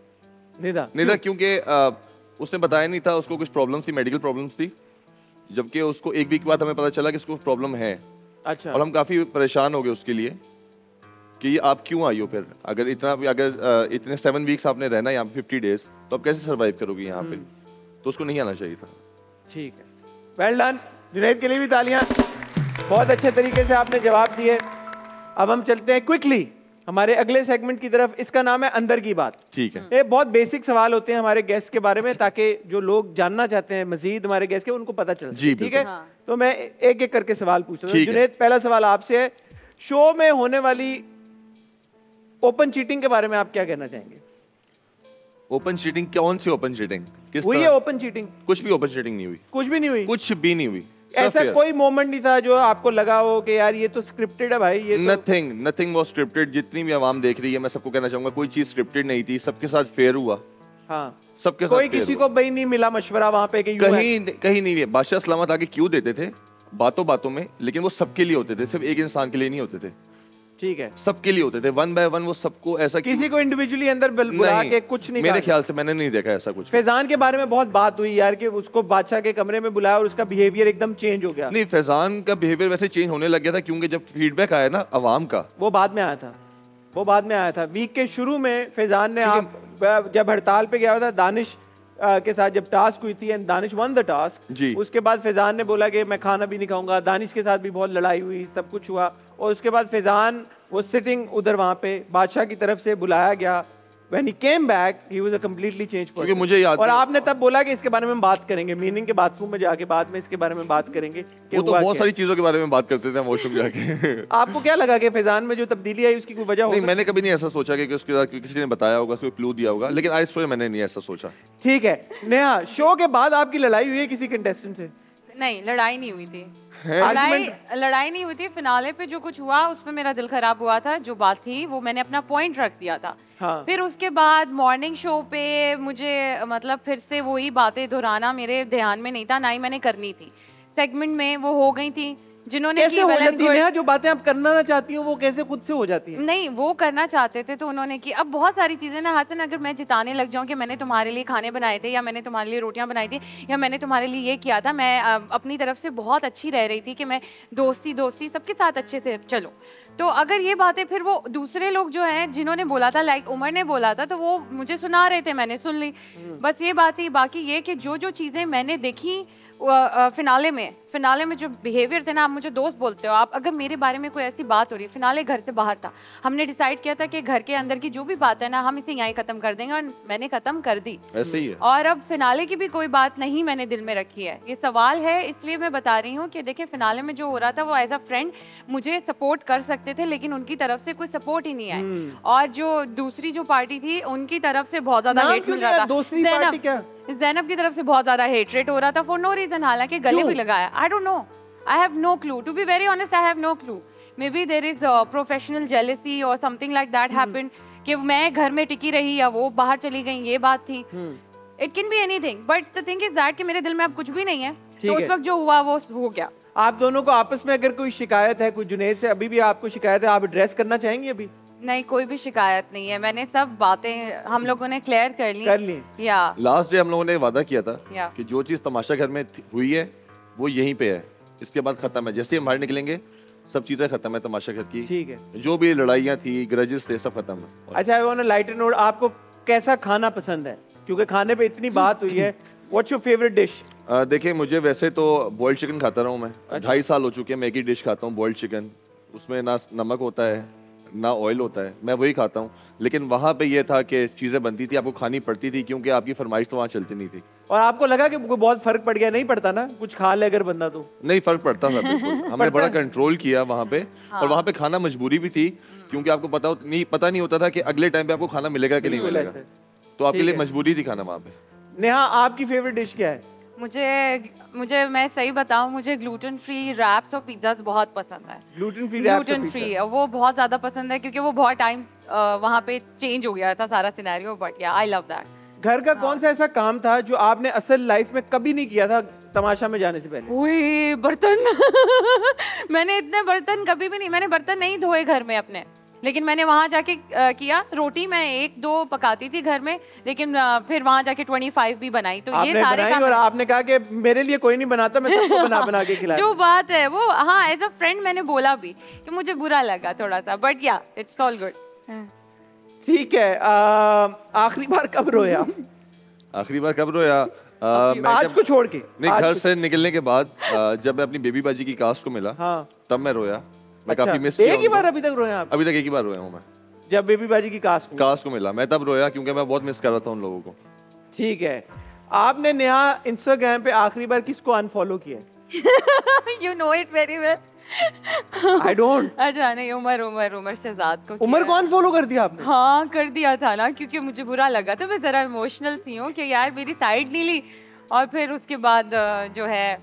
क्योंकि उसने बताया नहीं था, उसको कुछ प्रॉब्लम्स थी, मेडिकल प्रॉब्लम्स थी, जबकि उसको एक वीक बाद हमें पता चला कि उसको प्रॉब्लम है। अच्छा। और हम काफी परेशान हो गए उसके लिए कि आप क्यों आई हो, फिर अगर इतने 7 वीक्स आपने रहना यहाँ पे 50 डेज, तो आप कैसे सर्वाइव करोगे यहाँ पे? तो उसको नहीं आना चाहिए था। ठीक है, वेल डन। जुनैद के लिए भी तालियां, बहुत अच्छे तरीके से आपने जवाब दिए। अब हम चलते हैं क्विकली हमारे अगले सेगमेंट की तरफ, इसका नाम है अंदर की बात। ठीक है, ये बहुत बेसिक सवाल होते हैं हमारे गेस्ट के बारे में, ताकि जो लोग जानना चाहते हैं मजीद हमारे गेस्ट के, उनको पता चल जाए। ठीक है, तो मैं एक एक करके सवाल पूछ रहा हूँ। जुनैद, पहला सवाल आपसे है, शो में होने वाली ओपन चीटिंग के बारे में आप क्या कहना चाहेंगे? Open cheating? कौन सी ओपन चीटिंग? हुई है ओपन चीटिंग? कुछ भी ओपन चीटिंग नहीं हुई। कुछ भी नहीं हुई? कुछ भी नहीं हुई। ऐसा कोई मोमेंट नहीं था जो आपको लगा हो कि यार ये तो स्क्रिप्टेड है भाई? ये नथिंग वाज स्क्रिप्टेड। जितनी भी आवाम देख रही है, मैं सबको कहना चाहूंगा, कोई चीज स्क्रिप्टेड नहीं थी, सबके साथ फेयर हुआ। हाँ, सबके साथ कोई किसी को भाई नहीं मिला मशवरा वहां पे कि कहीं नहीं। बादशाह सलामत आके क्यों देते थे बातों बातों में, लेकिन वो सबके लिए होते थे, सिर्फ एक इंसान के लिए नहीं होते थे। ठीक है, सबके लिए होते थे, 1 बाय 1। वो सबको ऐसा किसी को इंडिविजुअली अंदर बुला के कुछ नहीं। मेरे ख्याल से मैंने नहीं देखा ऐसा कुछ। फैजान के बारे में बहुत बात हुई यार कि उसको बादशाह के कमरे में बुलाया और उसका बिहेवियर एकदम चेंज हो गया। नहीं, फैजान का बिहेवियर वैसे चेंज होने लग गया था, क्योंकि जब फीडबैक आया ना अवाम का, वो बाद में आया था। वीक के शुरू में फैजान ने, आप जब हड़ताल पे गया था दानिश के साथ, जब टास्क हुई थी and Danish won the task, उसके बाद फैजान ने बोला कि मैं खाना भी नहीं खाऊंगा। दानिश के साथ भी बहुत लड़ाई हुई, सब कुछ हुआ, और उसके बाद फैजान वो सिटिंग उधर वहाँ पे बादशाह की तरफ से बुलाया गया। When he came back, he was a completely changed person. क्योंकि मुझे याद, और आपने तब बोला कि इसके बारे में बात करेंगे, मीनिंग के बाथरूम में जाके बाद में इसके बारे में बात करेंगे। वो तो बहुत सारी चीजों के बारे में बात करते थे हम वॉशरूम जाके। आपको क्या लगा कि फैजान में जो तब्दीली आई उसकी कोई वजह? नहीं, मैंने कभी नहीं ऐसा सोचा कि उसके साथ किसी ने बताया होगा, उसको क्लू दिया होगा, लेकिन आज शो मैंने नहीं ऐसा सोचा। ठीक है, नेहा, शो के बाद आपकी लड़ाई हुई है किसी कंटेस्टेंट से? नहीं, लड़ाई नहीं हुई थी। लड़ाई नहीं हुई थी। फिनाले पे जो कुछ हुआ उसमें मेरा दिल खराब हुआ था। जो बात थी वो मैंने अपना पॉइंट रख दिया था। हाँ। फिर उसके बाद मॉर्निंग शो पे मुझे मतलब फिर से वही बातें दोहराना मेरे ध्यान में नहीं था, ना ही मैंने करनी थी। सेगमेंट में वो हो गई थी, जिन्होंने कैसे हो जाती है जो बातें आप करना ना चाहती हो वो कैसे खुद से हो जाती है? नहीं, वो करना चाहते थे तो उन्होंने की। अब बहुत सारी चीजें ना हसन, अगर मैं जिताने लग जाऊं कि मैंने तुम्हारे लिए खाने बनाए थे या मैंने तुम्हारे लिए रोटियां बनाई थी या मैंने तुम्हारे लिए ये किया था, मैं अपनी तरफ से बहुत अच्छी रह रही थी कि मैं दोस्ती सबके साथ अच्छे से चलूं, तो अगर ये बातें फिर वो दूसरे लोग जो हैं जिन्होंने बोला था, लाइक उमर ने बोला था, तो वो मुझे सुना रहे थे, मैंने सुन ली, बस ये बात ही। बाकी ये कि जो चीज़ें मैंने देखी फिनाले में जो बिहेवियर थे ना, आप मुझे दोस्त बोलते हो, आप अगर मेरे बारे में कोई ऐसी बात हो रही, फिनाले घर से बाहर था, हमने डिसाइड किया था कि घर के अंदर की जो भी बात है ना हम इसे यहीं खत्म कर देंगे, और मैंने खत्म कर दी। ऐसे ही है। और अब फिनाले की भी कोई बात नहीं मैंने दिल में रखी है, ये सवाल है इसलिए मैं बता रही हूँ कि देखिए फिनाले में जो हो रहा था वो एज अ फ्रेंड मुझे सपोर्ट कर सकते थे, लेकिन उनकी तरफ से कोई सपोर्ट ही नहीं आया, और जो दूसरी जो पार्टी थी उनकी तरफ से बहुत ज्यादा हेट मिल रहा था। ज़ैनब की तरफ से बहुत ज्यादा हेट रेट हो रहा था फॉर नो रीजन, हालांकि गले भी लगाया। I don't know, I have no clue, to be very honest, I have no clue. Maybe there is professional jealousy और समथिंग लाइक दैट हैपेंड, कि मैं घर में टिकी रही या वो बाहर चली गई, ये बात थी। It can be anything, but the thing is that कि मेरे दिल में अब कुछ भी नहीं है, तो उस वक्त जो हुआ वो हो गया। आप दोनों को आपस में अगर कोई शिकायत है, कोई जुनैद से अभी भी आपको शिकायत है, आप एड्रेस करना चाहेंगे? अभी नहीं, कोई भी शिकायत नहीं है, मैंने सब बातें हम लोगों ने क्लियर कर ली। या लास्ट डे हम लोगों ने वादा किया था कि जो चीज तमाशा घर में हुई है वो यहीं पे है, इसके बाद खत्म है। जैसे हम बाहर निकलेंगे सब चीजें खत्म है तमाशा घर की। ठीक है, जो भी लड़ाइयाँ थी, ग्रजेस थे, सब खत्म है। अच्छा, ऑन अ लाइटर नोट, आपको कैसा खाना पसंद है? क्योंकि खाने पे इतनी बात हुई है, व्हाट्स योर फेवरेट डिश? देखिए, मुझे वैसे तो बॉइल्ड चिकन खाता रहा हूँ मैं। 2.5 साल हो चुके हैं, मैं एक ही डिश खाता हूँ, बॉइल्ड चिकन। उसमें ना नमक होता है ना ऑयल होता है, मैं वही खाता हूँ। लेकिन वहाँ पे ये था कि चीज़ें बनती थी, आपको खानी पड़ती थी, क्योंकि आपकी फरमाइश तो वहाँ चलती नहीं थी। और आपको लगा कि बहुत फर्क पड़ गया? नहीं पड़ता ना, कुछ खा ले अगर बंदा तो। नहीं, फर्क पड़ता था बिल्कुल। हमने बड़ा कंट्रोल किया वहाँ पे। और वहाँ पे खाना मजबूरी भी थी, क्योंकि आपको पता नहीं होता था कि अगले टाइम पे आपको खाना मिलेगा कि नहीं मिलेगा, तो आपके लिए मजबूरी थी खाना वहाँ पे। नेहा, आपकी फेवरेट डिश क्या है? मुझे मैं सही बताऊं, मुझे ग्लूटेन फ्री रैप्स और पिज्जाज बहुत पसंद है। ग्लूटेन फ्री वो बहुत ज्यादा पसंद है, क्योंकि वो बहुत टाइम वहाँ पे चेंज हो गया था सारा सिनेरियो, बट या आई लव दैट। घर का कौन सा ऐसा काम था जो आपने असल लाइफ में कभी नहीं किया था तमाशा में जाने से पहले? ओए, बर्तन मैंने इतने बर्तन कभी भी नहीं, मैंने बर्तन नहीं धोए घर में अपने, लेकिन मैंने वहाँ जाके किया। रोटी मैं 1-2 पकाती थी घर में, लेकिन फिर वहाँ जाके 25 भी बनाई। तो ये सारे काम। और आपने कहा कि मेरे लिए कोई नहीं बनाता, मैं सबको बना के खिलाती। जो बात है वो, हाँ, एज अ फ्रेंड मैंने बोला भी कि मुझे बुरा लगा थोड़ा सा, बट या इट्स ऑल गुड। ठीक है, आखिरी बार कब रोया? आखिरी बार कब रोया? आज को छोड़ के नहीं, घर से निकलने के बाद जब मैं अपनी बेबी बाजी की कास्ट को मिला, तब मैं रोया। मैं काफी मिस किया। एक ही बार अभी तक रोया आप? अभी तक एक ही बार रोया हूँ मैं, जब बेबी बाजी की कास्ट को मिला, मैं तब रोया, क्योंकि मैं बहुत मिस कर रहा था उन लोगों को। ठीक है, आपने नेहा इंस्टाग्राम पे आखिरी बार किसको अनफॉलो किया? You know it very well. I don't. अच्छा, नहीं, उमर शहजाद को। उमर को अनफॉलो कर दिया आपने? हाँ, कर दिया था ना, क्योंकि मुझे बुरा लगा था। मैं जरा इमोशनल सी हूँ कि यार मेरी साइड नहीं ली, और फिर उसके बाद जो है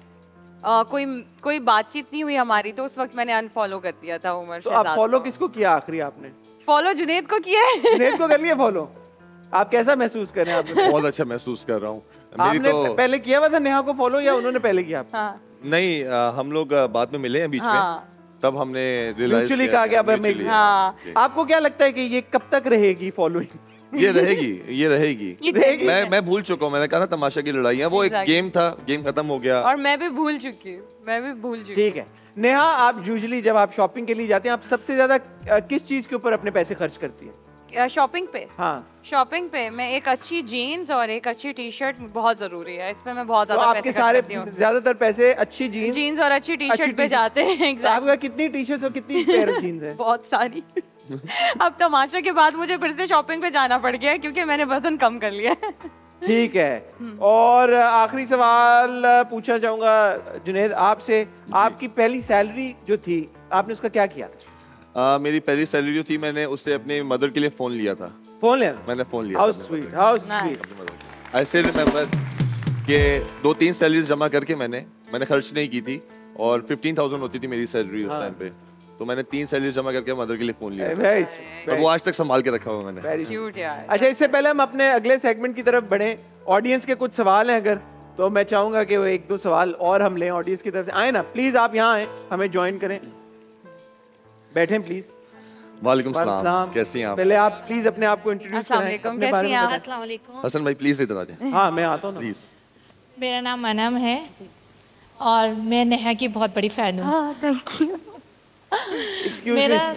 कोई बातचीत नहीं हुई हमारी, तो उस वक्त मैंने अनफॉलो कर दिया था उमर शहजाद। तो आप फॉलो किसको किया आखिरी आपने? फॉलो जुनैद को किया है। जुनैद को कर लिया फॉलो? आप कैसा महसूस कर रहे हैं? आप? बहुत अच्छा महसूस कर रहा हूँ। आपने पहले किया हुआ था नेहा को फॉलो, या उन्होंने पहले किया? नहीं, हम लोग बाद में मिले हैं बीच में, तब हमने रियलाइज किया। आपको क्या लगता है कि ये कब तक रहेगी फॉलोइंग? ये रहेगी। मैं भूल चुका हूँ, मैंने कहा ना तमाशा की लड़ाइयाँ, वो एक गेम था, गेम खत्म हो गया, और मैं भी भूल चुकी हूँ। ठीक है नेहा, आप यूजुअली जब आप शॉपिंग के लिए जाते हैं, आप सबसे ज्यादा किस चीज के ऊपर अपने पैसे खर्च करती हैं? शॉपिंग पे? हाँ, शॉपिंग पे मैं एक अच्छी जीन्स और एक अच्छी टी-शर्ट बहुत जरूरी है, इस पे मैं बहुत ज्यादा पैसे खर्च करती हूँ। ज्यादातर पैसे अच्छी जीन्स और अच्छी टी-शर्ट पे जाते हैं। आपका कितनी टी-शर्ट और कितनी पेयर ऑफ जीन्स है? बहुत सारी। अब तमाशा के बाद मुझे फिर से शॉपिंग पे जाना पड़ गया, क्योंकि मैंने वजन कम कर लिया है। ठीक है, और आखिरी सवाल पूछना चाहूंगा जुनैद आपसे, आपकी पहली सैलरी जो थी आपने उसका क्या किया? मेरी पहली सैलरी जो थी, मैंने उससे अपने मदर के लिए फोन लिया था। मैंने फोन लिया। How sweet, how sweet. I still remember कि 2-3 सैलरीज जमा करके मैंने खर्च नहीं की थी, और 15,000 होती थी मेरी सैलरी उस टाइम पे, तो मैंने 3 सैलरीज जमा करके मदर के लिए फोन लिया, और वो आज तक संभाल के रखा हुआ मैंने। क्यूट यार। अच्छा, इससे पहले हम अपने अगले सेगमेंट की तरफ बढ़े, ऑडियंस के कुछ सवाल हैं अगर तो मैं चाहूंगा कि वो 1-2 सवाल और हम लें ऑडियंस की तरफ से। आए ना प्लीज, आप यहाँ आए, हमें ज्वाइन करें, बैठें प्लीज। वालेकुम सलाम, कैसी हैं आप? पहले आप प्लीज अपने आप को इंट्रोड्यूस करें, अपने बारे में बताएं। अस्सलाम वालेकुम। हसन भाई प्लीज इधर आ जाएं। हाँ मैं आता हूँ ना। प्लीज। मेरा नाम अनम है और मैं नेहा की बहुत बड़ी फ़ैन हूँ। Thank you. मेरा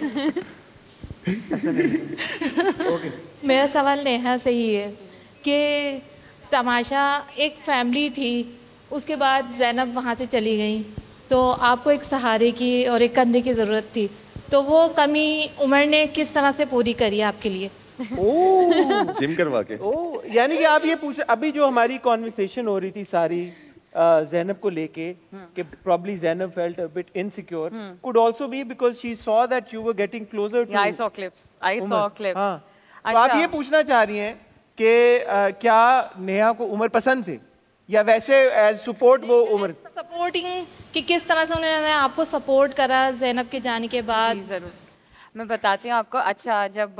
मेरा सवाल नेहा से ही है कि तमाशा एक फैमिली थी, उसके बाद ज़ैनब वहाँ से चली गई, तो आपको एक सहारे की और एक कंधे की ज़रूरत थी, तो वो कमी उमर ने किस तरह से पूरी करी आपके लिए? जिम करवा के। यानी कि आप ये पूछ, अभी जो हमारी कॉन्वर्सेशन हो रही थी सारी ज़ैनब को लेके कि probably Zainab felt a bit insecure, could also be because she saw that you were getting closer to Yeah, I saw clips. I saw clips. हाँ, तो आप ये पूछना चाह रही हैं कि क्या नेहा को उमर पसंद थे या वैसे एज सपोर्ट वो उमर? सपोर्टिंग कि किस तरह से उन्होंने आपको सपोर्ट करा ज़ैनब के जाने के बाद? ज़रूर, मैं बताती हूँ आपको। अच्छा, जब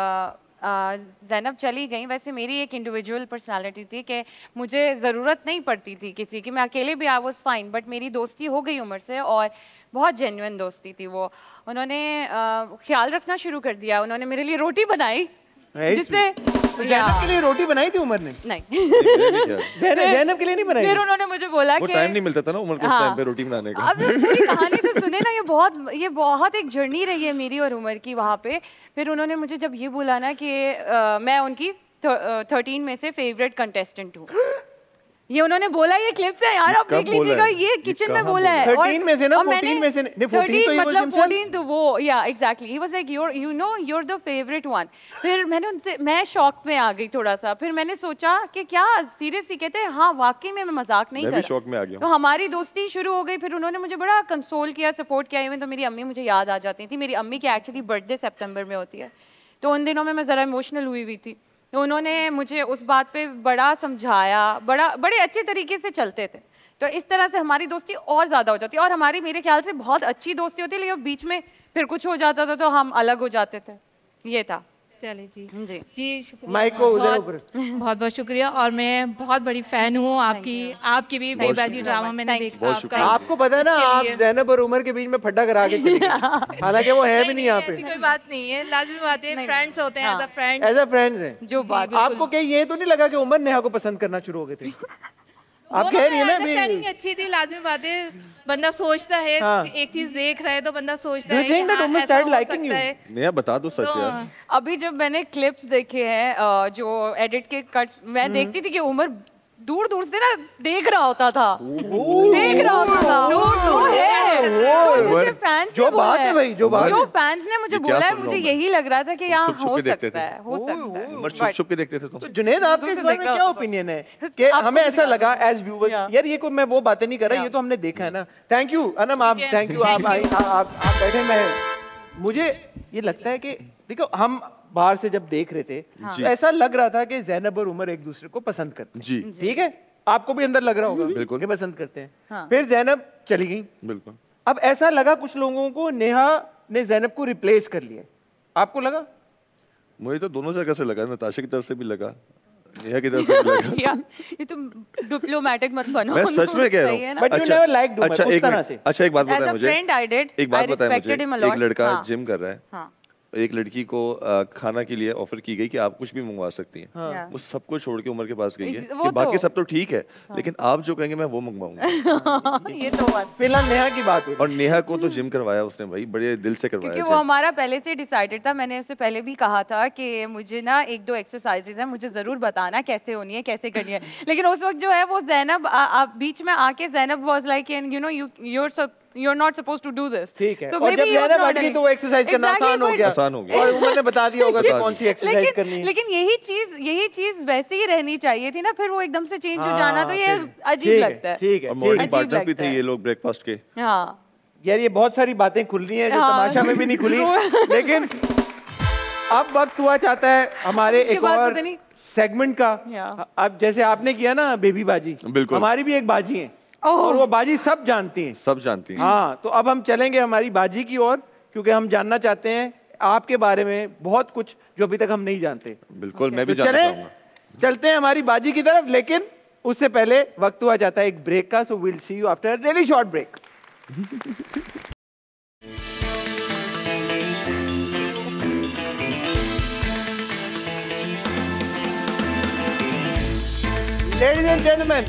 ज़ैनब चली गई, वैसे मेरी एक इंडिविजुअल पर्सनालिटी थी कि मुझे ज़रूरत नहीं पड़ती थी किसी की, मैं अकेले भी आई वाज फाइन, बट मेरी दोस्ती हो गई उमर से और बहुत जेन्युइन दोस्ती थी वो। उन्होंने ख्याल रखना शुरू कर दिया, उन्होंने मेरे लिए रोटी बनाई जिससे ज़ैनब के लिए रोटी बनाई थी उमर ने? नहीं, ज़ैनब के लिए नहीं बनाई। फिर उन्होंने मुझे बोला कि टाइम नहीं मिलता था ना उमर को उस टाइम पे रोटी बनाने का। अब पूरी कहानी तो सुने ना, ये बहुत एक जर्नी रही है मेरी और उमर की वहाँ पे। फिर उन्होंने मुझे जब ये बोला ना कि मैं उनकी 13 में से फेवरेट कंटेस्टेंट हूँ, ये उन्होंने बोला, ये क्लिप्स है यार, आप देख लीजिएगा, ये किचन में बोला है। 13 में से ना, 14 में से नहीं, 14 तो मतलब 14 तो वो, या exactly, he was like you're the favorite one। फिर मैं शॉक में आ गई थोड़ा सा, फिर मैंने सोचा कि क्या सीरियसली कहते हैं, हाँ वाकई में मैं मजाक नहीं कर रहा, मैं भी शॉक में आ गया। तो हमारी दोस्ती शुरू हो गई। फिर उन्होंने मुझे बड़ा कंसोल किया, सपोर्ट किया। इवन तो मेरी अम्मी मुझे याद आ जाती थी, मेरी अम्मी की एक्चुअली बर्थडे सितंबर में होती है, तो उन दिनों में मैं ज़रा इमोशनल हुई थी, तो उन्होंने मुझे उस बात पे बड़ा समझाया, बड़े अच्छे तरीके से चलते थे, तो इस तरह से हमारी दोस्ती और ज़्यादा हो जाती है। और हमारी मेरे ख्याल से बहुत अच्छी दोस्ती होती है, लेकिन बीच में फिर कुछ हो जाता था तो हम अलग हो जाते थे, ये था। चलिए जी जी जी, शुक्रिया, माइक को उधर ऊपर। बहुत बहुत शुक्रिया, और मैं बहुत बड़ी फ़ैन हूँ आपकी भी बेबाजी ड्रामा मैंने देखा आपका। आपको पता है ना, आप ज़ैनब और उमर के बीच में फड्डा करा के चली गई, हालांकि वो है भी नहीं यहाँ पे। ऐसी कोई बात नहीं है, लाजमी बात है, फ्रेंड्स होते हैं, एज अ फ्रेंड्स हैं। जो बात आपको क्या ये तो नहीं लगा कि उमर नेहा को पसंद करना शुरू हो गए थे? आप कह रही है ना, अंडरस्टैंडिंग अच्छी थी, लाजमी बात है, बंदा सोचता है, एक चीज देख रहा है तो बंदा सोचता है कि हाँ, ऐसा हो सकता है। नेहा बता दो सच यार। अभी जब मैंने क्लिप्स देखे हैं, जो एडिट के कट्स, मैं देखती थी कि उमर दूर दूर से ना देख रहा होता था, मुझे फैंस जो बात है भाई, जो फैंस ने मुझे बोला है, मुझे यही लग रहा था कि यहाँ हो सकता है, छुप के देखते थे। तो जुनैद, आपके इस बारे में क्या ओपिनियन है कि हमें ऐसा लगा एज व्यूअर्स, यार ये कोई मैं वो बातें नहीं कर रहा, ये तो हमने देखा है ना। थैंक यू अनम, आप थैंक यू, आप बैठे। मैं मुझे ये लगता है कि देखो, हम बाहर से जब देख रहे थे तो ऐसा लग रहा था कि ज़ैनब और उमर एक दूसरे को पसंद करते हैं। जी ठीक है, आपको भी अंदर लग रहा होगा बिल्कुल कि पसंद करते हैं। फिर ज़ैनब चली गई, बिल्कुल। अब ऐसा लगा कुछ लोगों को नेहा ने ज़ैनब को रिप्लेस कर लिया, आपको लगा? मुझे तो दोनों जगह से लगा, नताशा की तरफ से भी लगा, नेहा की तरफ से भी लगा। ये तो डिप्लोमेटिक मत बनो, मैं सच में कह रहा हूँ। But you never liked Umar उस तरह से। अच्छा एक बात बताएं मुझे, एक बात बताएं मुझे, एक लड़का जिम कर रहा है, एक लड़की को खाना के लिए ऑफर की गई कि आप कुछ भी मंगवा सकती हैं, वो सब कुछ छोड़ के उमर के पास गई है कि बाकी सब तो ठीक है, लेकिन आप जो कहेंगे मैं वो मंगवाऊंगा। ये तो बात फिलहाल नेहा की बात हुई, और नेहा को तो जिम करवाया उसने भाई, बड़े दिल से करवाया, क्योंकि वो हमारा पहले से डिसाइडेड था। मैंने उससे पहले भी कहा था कि मुझे ना 1-2 एक्सरसाइजेज हैं, मुझे जरूर बताना कैसे होनी है, कैसे करनी है। लेकिन उस वक्त जो है वो ज़ैनब बीच में आके Zainab was like, you know you're not supposed to do this। ठीक है, और जब ज़ैनब हट गई तो वो एक्सरसाइज करना आसान हो गया, और उन्होंने बता दिया होगा कि कौन सी एक्सरसाइज करनी है। लेकिन यही चीज वैसे ही रहनी चाहिए थी ना, फिर वो एकदम से चेंज हो जाना तो ये अजीब लगता है। ठीक है, और मॉर्निंग पार्टनर्स भी थे ये लोग ब्रेकफास्ट के। हाँ यार, ये बहुत सारी बातें खुल रही हैं जो तमाशा में भी नहीं खुली, लेकिन अब वक्त हुआ चाहता है हमारे एक और सेगमेंट का। अब जैसे आपने किया ना बेबी बाजी, बिल्कुल हमारी भी एक बाजी है और वो बाजी सब जानती हैं, सब जानती हैं। हाँ, तो अब हम चलेंगे हमारी बाजी की ओर, क्योंकि हम जानना चाहते हैं आपके बारे में बहुत कुछ जो अभी तक हम नहीं जानते। बिल्कुल, मैं भी जानना चाहूंगा। चलते हैं हमारी बाजी की तरफ, लेकिन उससे पहले वक्त हुआ जाता है एक ब्रेक का, so will see you after really short break. Ladies and gentlemen,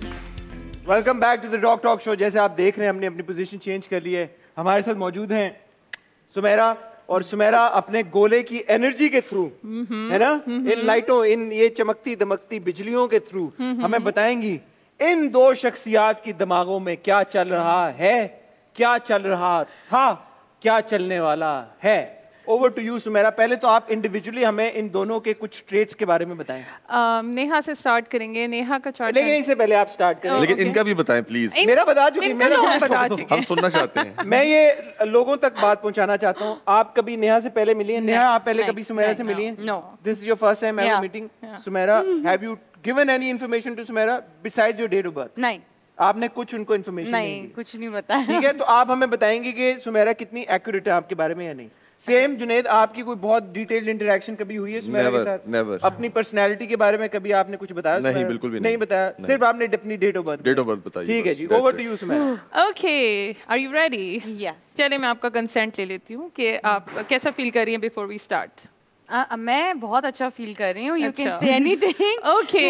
welcome back to the dog talk show. जैसे आप देख रहे हैं हमने अपनी पोजीशन चेंज कर ली है। हमारे साथ मौजूद हैं सुमेरा, और सुमेरा अपने गोले की एनर्जी के थ्रू, है ना, इन लाइटों, इन ये चमकती दमकती बिजलियों के थ्रू हमें बताएंगी इन दो शख्सियात की दिमागों में क्या चल रहा है, क्या चल रहा था, क्या चलने वाला है। Over to you Sumera. पहले तो आप इंडिविजुअली हमें इन दोनों के कुछ ट्रेट्स के बारे में बताएं। नेहा से स्टार्ट करेंगे। नेहा का चार्ट, लेकिन इससे पहले आप स्टार्ट करें। लेकिन इनका भी बताएं प्लीज। मेरा बता चुकी, मेरा बता चुके, हम सुनना चाहते हैं। मैं ये लोगों तक बात पहुंचाना चाहता हूँ। आप कभी नेहा से पहले मिली हैं? नेहा, आप पहले कभी सुमेरा से मिली हैं? No. This is your first time ever meeting Sumera. Have you given any information to Sumera besides your date of birth? नहीं। आपने कुछ उनको इन्फॉर्मेशन नहीं, कुछ नहीं बताया। ठीक है, तो आप हमें बताएंगे कि सुमेरा कितनी एक्यूरेट है आपके बारे में या नहीं। सेम जुनैद, आपकी कोई बहुत डिटेल्ड इंटरेक्शन कभी हुई है सुमेरा के साथ? नेवर। अपनी पर्सनालिटी के बारे में कभी आपने कुछ बताया? नहीं, बिल्कुल भी नहीं बताया, सिर्फ आपने अपनी डेट ऑफ बर्थ बताई। ठीक है जी, over to you Sumera. Okay, are you ready? Yes. चलिए मैं आपका कंसेंट ले लेती हूँ कि आप कैसा फील कर रही हैं बिफोर वी स्टार्ट। मैं बहुत अच्छा फील कर रही हूँ। You can say anything. Okay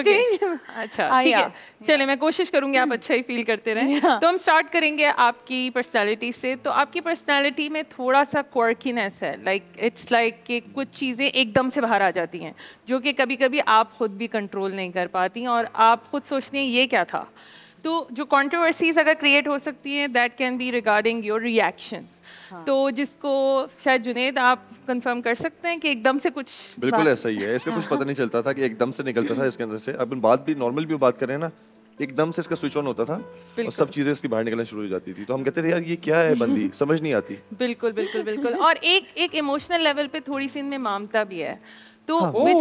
अच्छा, ठीक है। चलिए मैं कोशिश करूंगी आप अच्छा ही फील करते रहें। तो हम स्टार्ट करेंगे आपकी पर्सनालिटी से। तो आपकी पर्सनालिटी में थोड़ा सा क्वर्कीनेस है, लाइक इट्स लाइक कि कुछ चीज़ें एकदम से बाहर आ जाती हैं जो कि कभी कभी आप खुद भी कंट्रोल नहीं कर पाती और आप खुद सोचते हैं ये क्या था। तो जो कंट्रोवर्सीज अगर क्रिएट हो सकती हैं, that can be regarding your reaction. तो जिसको शायद जुनैद आप कंफर्म कर सकते हैं कि एकदम से कुछ बिल्कुल ऐसा ही है। इसका कुछ पता नहीं चलता था कि एकदम से निकलता था इसके अंदर से। अब बात भी नॉर्मल भी बात कर रहे हैं ना, एकदम से इसका स्विच ऑन होता था और सब चीजें इसकी बाहर निकलना शुरू हो जाती थी। तो हम कहते थे यार ये क्या है, बंदी समझ नहीं आती। बिल्कुल बिल्कुल बिल्कुल। और एक इमोशनल लेवल पे थोड़ी सी इनमें ममता भी है। तो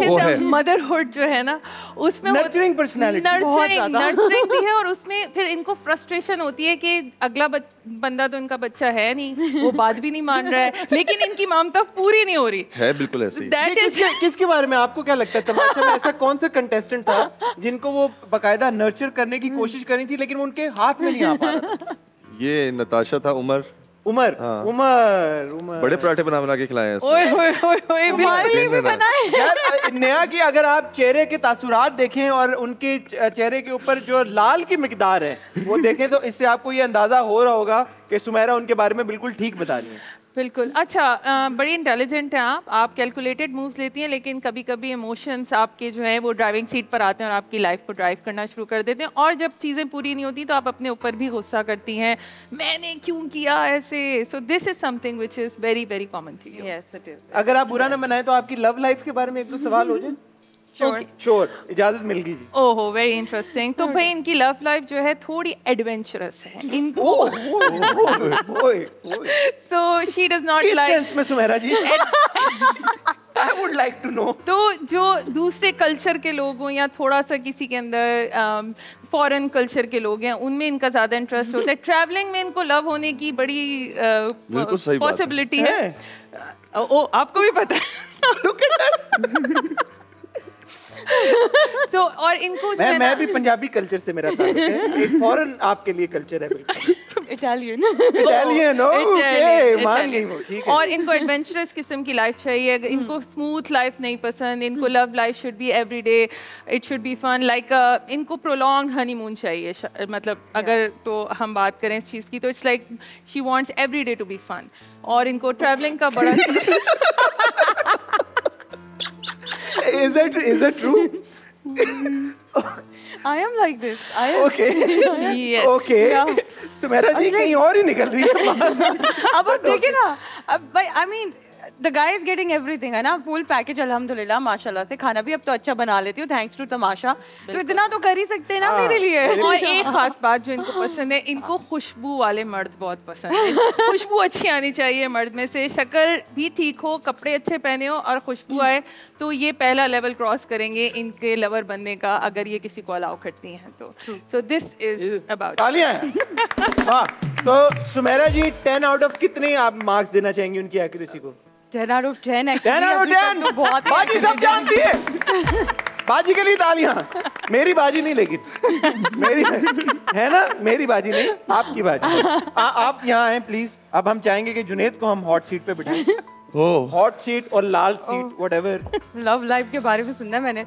मदरहुड जो है ना, उसमें नर्चरिंग पर्सनालिटी नर्चरिंग भी है और उसमें फिर इनको फ्रस्ट्रेशन होती है कि अगला बंदा तो इनका बच्चा है नहीं, वो बात भी नहीं मान रहा है, लेकिन इनकी ममता पूरी नहीं हो रही है। बिल्कुल ऐसे ही। किसके बारे में आपको क्या लगता है तमाशा में ऐसा कौन सा कंटेस्टेंट था जिनको वो बकायदा नर्चर करने की कोशिश करी थी लेकिन वो उनके हाथ में नहीं आ पा रहा था? ये नताशा था, उमर बड़े पराठे बना के खिलाए हैं। यार नेहा की अगर आप चेहरे के तासुरात देखें और उनके चेहरे के ऊपर जो लाल की मिकदार है वो देखें तो इससे आपको ये अंदाजा हो रहा होगा कि सुमेरा उनके बारे में बिल्कुल ठीक बता रही है। बिल्कुल। अच्छा, बड़ी इंटेलिजेंट हैं आप कैलकुलेटेड मूव्स लेती हैं, लेकिन कभी कभी इमोशंस आपके जो हैं वो ड्राइविंग सीट पर आते हैं और आपकी लाइफ को ड्राइव करना शुरू कर देते हैं। और जब चीज़ें पूरी नहीं होती तो आप अपने ऊपर भी गुस्सा करती हैं, मैंने क्यों किया ऐसे। So this is something which is very very common to you. Yes it is. अगर आप बुरा ना बनाए तो आपकी लव लाइफ के बारे में एक दो सवाल हो जाए। श्योर, इजाजत मिल गई जी। ओहो, वेरी इंटरेस्टिंग। तो भाई इनकी लव लाइफ जो है थोड़ी एडवेंचरस है। So she does not like. Sense में सुमेरा जी? I would like to know। तो जो दूसरे कल्चर के लोग हों या थोड़ा सा किसी के अंदर फॉरेन कल्चर के लोग हैं, उनमें इनका ज़्यादा इंटरेस्ट होता है। ट्रैवलिंग में इनको लव होने की बड़ी पॉसिबिलिटी है। ओ, आपको भी पता है। तो और इनको मैं भी पंजाबी कल्चर से मेरा ताल्लुक है, एक फॉरेन आपके लिए कल्चर है। बिल्कुल इटालियन मान गई वो, ठीक है। और इनको एडवेंचरस किस्म की लाइफ चाहिए। इनको स्मूथ लाइफ नहीं पसंद, इनको love life should be everyday, it should be fun. Like इनको प्रोलॉन्ग हनीमून चाहिए। मतलब अगर तो हम बात करें इस चीज़ की तो it's like she wants every day to be fun. और इनको ट्रैवलिंग का बड़ा Is that true? I am like this. Okay. Yes. Okay. Sumera जी कहीं और ही निकल रही है। अब आप देखिए ना, अब भाई I mean the guy is getting everything है ना, फुल पैकेज अल्हम्दुलिल्लाह माशाल्लाह से। खाना भी अब तो अच्छा बना लेती हूँ थैंक्स टू तमाशा। तो इतना तो कर ही सकते हैं ना मेरे लिए। और एक खास बात जो इनको पसंद है, इनको खुशबू वाले मर्द बहुत पसंद है। खुशबू अच्छी आनी चाहिए मर्द में से, शक्ल भी ठीक हो, कपड़े अच्छे पहने हो और खुशबू आए, तो ये पहला लेवल क्रॉस करेंगे इनके लवर बनने का, अगर ये किसी को अलाउ करती हैं तो। So this is about. तालियां। हाँ, तो सुमेरा जी 10 आउट ऑफ कितने आप मार्क्स देना चाहेंगी उनकी एक्यूरेसी को? 10 out of 10 10 out of 10 तो बहुत बाकी सब जानती है। बाजी के लिए तालियां। मेरी बाजी नहीं, लेकिन मेरी है ना, मेरी बाजी नहीं, आपकी बाजी। आप यहाँ आए प्लीज। अब हम चाहेंगे कि जुनेद को हम हॉट सीट पे बिठाएं। हॉट सीट और लाल सीट, व्हाटएवर। लव लाइफ के बारे में सुनना मैंने।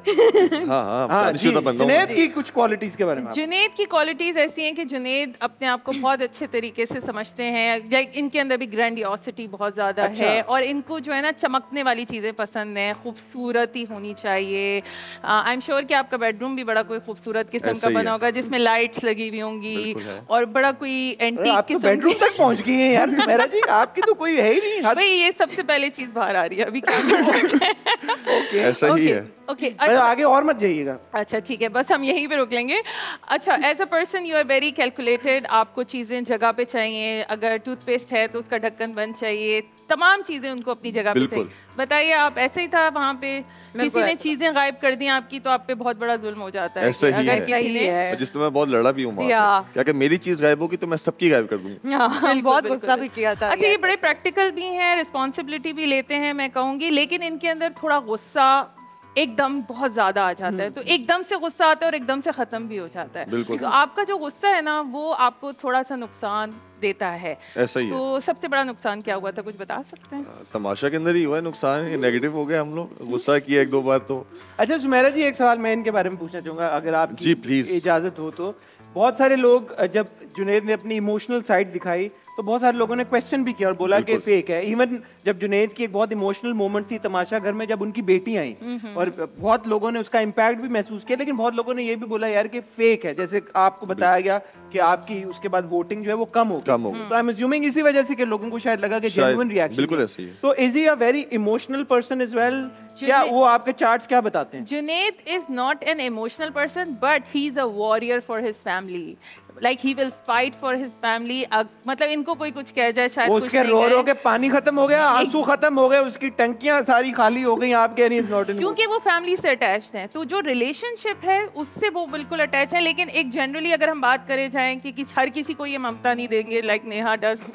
हाँ, जुनेद की कुछ क्वालिटीज के बारे में। जुनेद की क्वालिटीज ऐसी हैं कि जुनेद अपने आप को बहुत अच्छे तरीके से समझते हैं। इनके अंदर भी ग्रैंडियोसिटी बहुत ज्यादा है और इनको जो है ना चमकने वाली चीजें पसंद हैं, खूबसूरती होनी चाहिए। आई एम श्योर कि आपका बेडरूम भी बड़ा कोई खूबसूरत किस्म का बना होगा जिसमें लाइट्स लगी हुई होंगी और बड़ा कोई एंटीक किस्म। बेडरूम तक पहुंच गई है यार मेरा जी, आपकी तो कोई है ही नहीं। भाई ये सबसे पहले चीज बाहर आ रही है, अभी क्या कर सकते हैं। ऐसा ही है। ओके, आगे और मत जाइएगा। अच्छा ठीक है, बस हम यहीं पे रोक लेंगे। अच्छा, as a person you are very calculated. आपको चीजें जगह पे चाहिए। अगर टूथपेस्ट है तो उसका ढक्कन बंद चाहिए। तमाम चीजें उनको अपनी जगह पे चाहिए। बताइए, आप ऐसे ही था वहाँ पे? किसी ने चीजें गायब कर दी आपकी तो आप पे बहुत बड़ा जुल्म हो जाता है। ऐसा ही है, जिसमें मैं बहुत लड़ा भी हूँ। क्या कि मेरी चीज गायब होगी तो मैं सबकी गायब कर दूंगी। बहुत गुस्सा भी किया था। अच्छा, ये बड़े प्रैक्टिकल भी हैं, रिस्पॉन्सिबिलिटी भी लेते हैं मैं कहूँगी, लेकिन इनके अंदर थोड़ा गुस्सा एकदम बहुत ज्यादा आ जाता है। तो एकदम से गुस्सा आता है और एकदम से खत्म भी हो जाता है। तो आपका जो गुस्सा है ना वो आपको थोड़ा सा नुकसान देता है। ऐसा ही तो सबसे बड़ा नुकसान क्या हुआ था, कुछ बता सकते हैं? तमाशा के अंदर ही हुआ है नुकसान, नेगेटिव हो गया। हम लोग गुस्सा किया एक दो बार तो। अच्छा सुमेरा जी, एक सवाल मैं इनके बारे में पूछना चाहूंगा अगर आपकी जी प्लीज इजाजत हो तो। बहुत सारे लोग जब जुनेद ने अपनी इमोशनल साइड दिखाई तो बहुत सारे लोगों ने क्वेश्चन भी किया और बोला कि फेक है। इवन जब जुनेद की एक बहुत इमोशनल मोमेंट थी तमाशा घर में, जब उनकी बेटी आई और बहुत लोगों ने उसका इम्पैक्ट भी महसूस किया, लेकिन बहुत लोगों ने ये भी बोला यार कि फेक है। जैसे आपको बताया गया कि आपकी उसके बाद वोटिंग जो है वो कम हो गई। तो आई एम अज्यूमिंग इसी वजह से कि लोगों को शायद लगा कि जेन्युइन रिएक्शन। बिल्कुल ऐसे ही है। तो is he a very emotional person as well? क्या वो आपके चार्ट्स क्या बताते हैं? Junaid is not an emotional person but he is a warrior for his family. Like he will fight for his family. मतलब इनको कोई कुछ कह जाए शायद उसके रो के पानी खत्म हो गया, आंसू खत्म हो गए, उसकी टंकियां सारी खाली हो गई। आप कह रही हैं नॉट इन, क्योंकि वो फैमिली से अटैच्ड हैं। तो जो रिलेशनशिप है उससे वो बिल्कुल अटैच है। लेकिन एक जनरली अगर हम बात करें जाएं कि हर किसी को ये ममता नहीं देंगे like Neha does.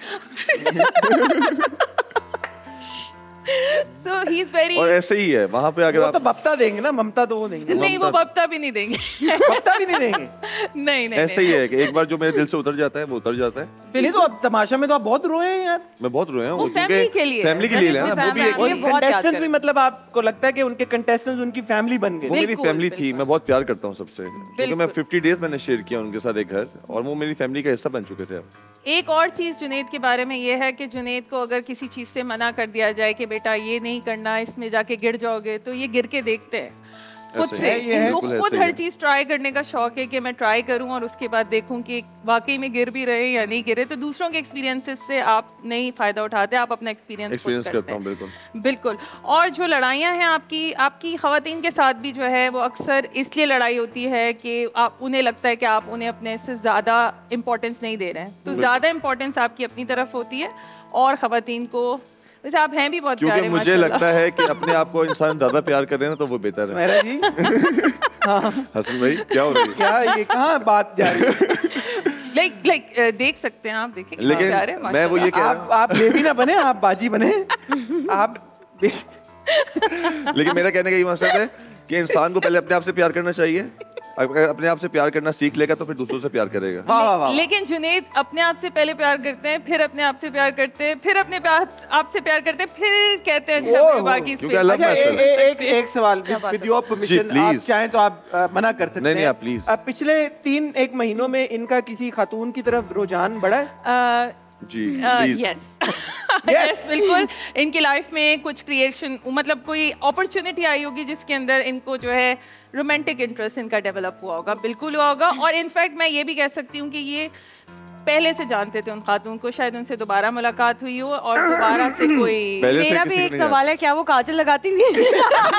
So he's very... और ऐसे ही है वहाँ पे। अगर आप तो बप्ता देंगे ना, ममता तो वो देंगे। नहीं, वो बप्ता भी नहीं देंगे। बप्ता भी नहीं देंगे। नहीं। ऐसे ही है कि एक बार जो मेरे दिल से उतर जाता है वो उतर जाता है। ये तो अब तमाशा में तो आप बहुत रोए हैं यार। मैं बहुत रोया हूँ। फैमिली के लिए ना, वो भी कंटेस्टेंट भी, मतलब आपको लगता है कि उनके कंटेस्टेंट्स उनकी फैमिली बन गए? वो मेरी फैमिली थी। मैं बहुत प्यार करता हूँ सबसे, क्योंकि मैं 50 डेज मैंने शेयर किया उनके साथ एक घर, और वो मेरी फैमिली का हिस्सा बन चुके थे। अब एक और चीज जुनेद के बारे में ये है कि जुनेद को अगर किसी चीज से मना कर दिया जाए कि बेटा ये नहीं करना, इसमें जाके गिर जाओगे, तो ये गिर के देखते हैं खुद से। इनको खुद हर चीज ट्राई करने का शौक है कि मैं ट्राई करूं और उसके बाद देखूं कि वाकई में गिर भी रहे या नहीं गिरे। तो दूसरों के एक्सपीरियंसेस से आप नहीं फायदा उठाते, आप अपना एक्सपीरियंस करते हैं। बिल्कुल। और जो लड़ाइयाँ हैं आपकी ख़वातीन के साथ भी जो है वो अक्सर इसलिए लड़ाई होती है कि आप उन्हें लगता है कि आप उन्हें अपने से ज़्यादा इम्पोर्टेंस नहीं दे रहे हैं। तो ज़्यादा इम्पोर्टेंस आपकी अपनी तरफ होती है और ख़वातीन को, वैसे आप हैं भी बहुत प्यारे। क्योंकि मुझे लगता है कि अपने आप को इंसान ज्यादा प्यार करे ना तो वो बेहतर है। मेरा जी हसन भाई क्या हो रही है? क्या ये कहाँ बात जा रही है? लाइक देख सकते हैं आप, देखेंगे। लेकिन मैं वो ये कह रहा हूँ, आप बेबी ना बने, आप बाजी बने। आप लेकिन मेरा कहने का ये मकसद है कि इंसान को पहले अपने आप से प्यार करना चाहिए। अगर अपने आप से प्यार करना सीख लेगा तो फिर दूसरों से प्यार करेगा। लेकिन जुनेद अपने आप से पहले प्यार करते हैं, फिर अपने आप से प्यार करते हैं, फिर अपने आप से प्यार करते हैं, फिर कहते हैं बाकी। एक सवाल विद योर परमिशन, आप चाहें तो आप मना कर सकते हैं। नहीं आप प्लीज। पिछले 3-1 महीनों में इनका किसी खातून की तरफ रुझान बढ़ा है? जी यस बिल्कुल। इनकी लाइफ में कुछ क्रिएशन, मतलब कोई अपॉर्चुनिटी आई होगी जिसके अंदर इनको जो है रोमांटिक इंटरेस्ट इनका डेवलप हुआ होगा। बिल्कुल हुआ होगा। और इनफैक्ट मैं ये भी कह सकती हूँ कि ये पहले से जानते थे उन खातून को, शायद उनसे दोबारा मुलाकात हुई हो और दोबारा से कोई। मेरा भी एक सवाल है, क्या वो काजल लगाती थी?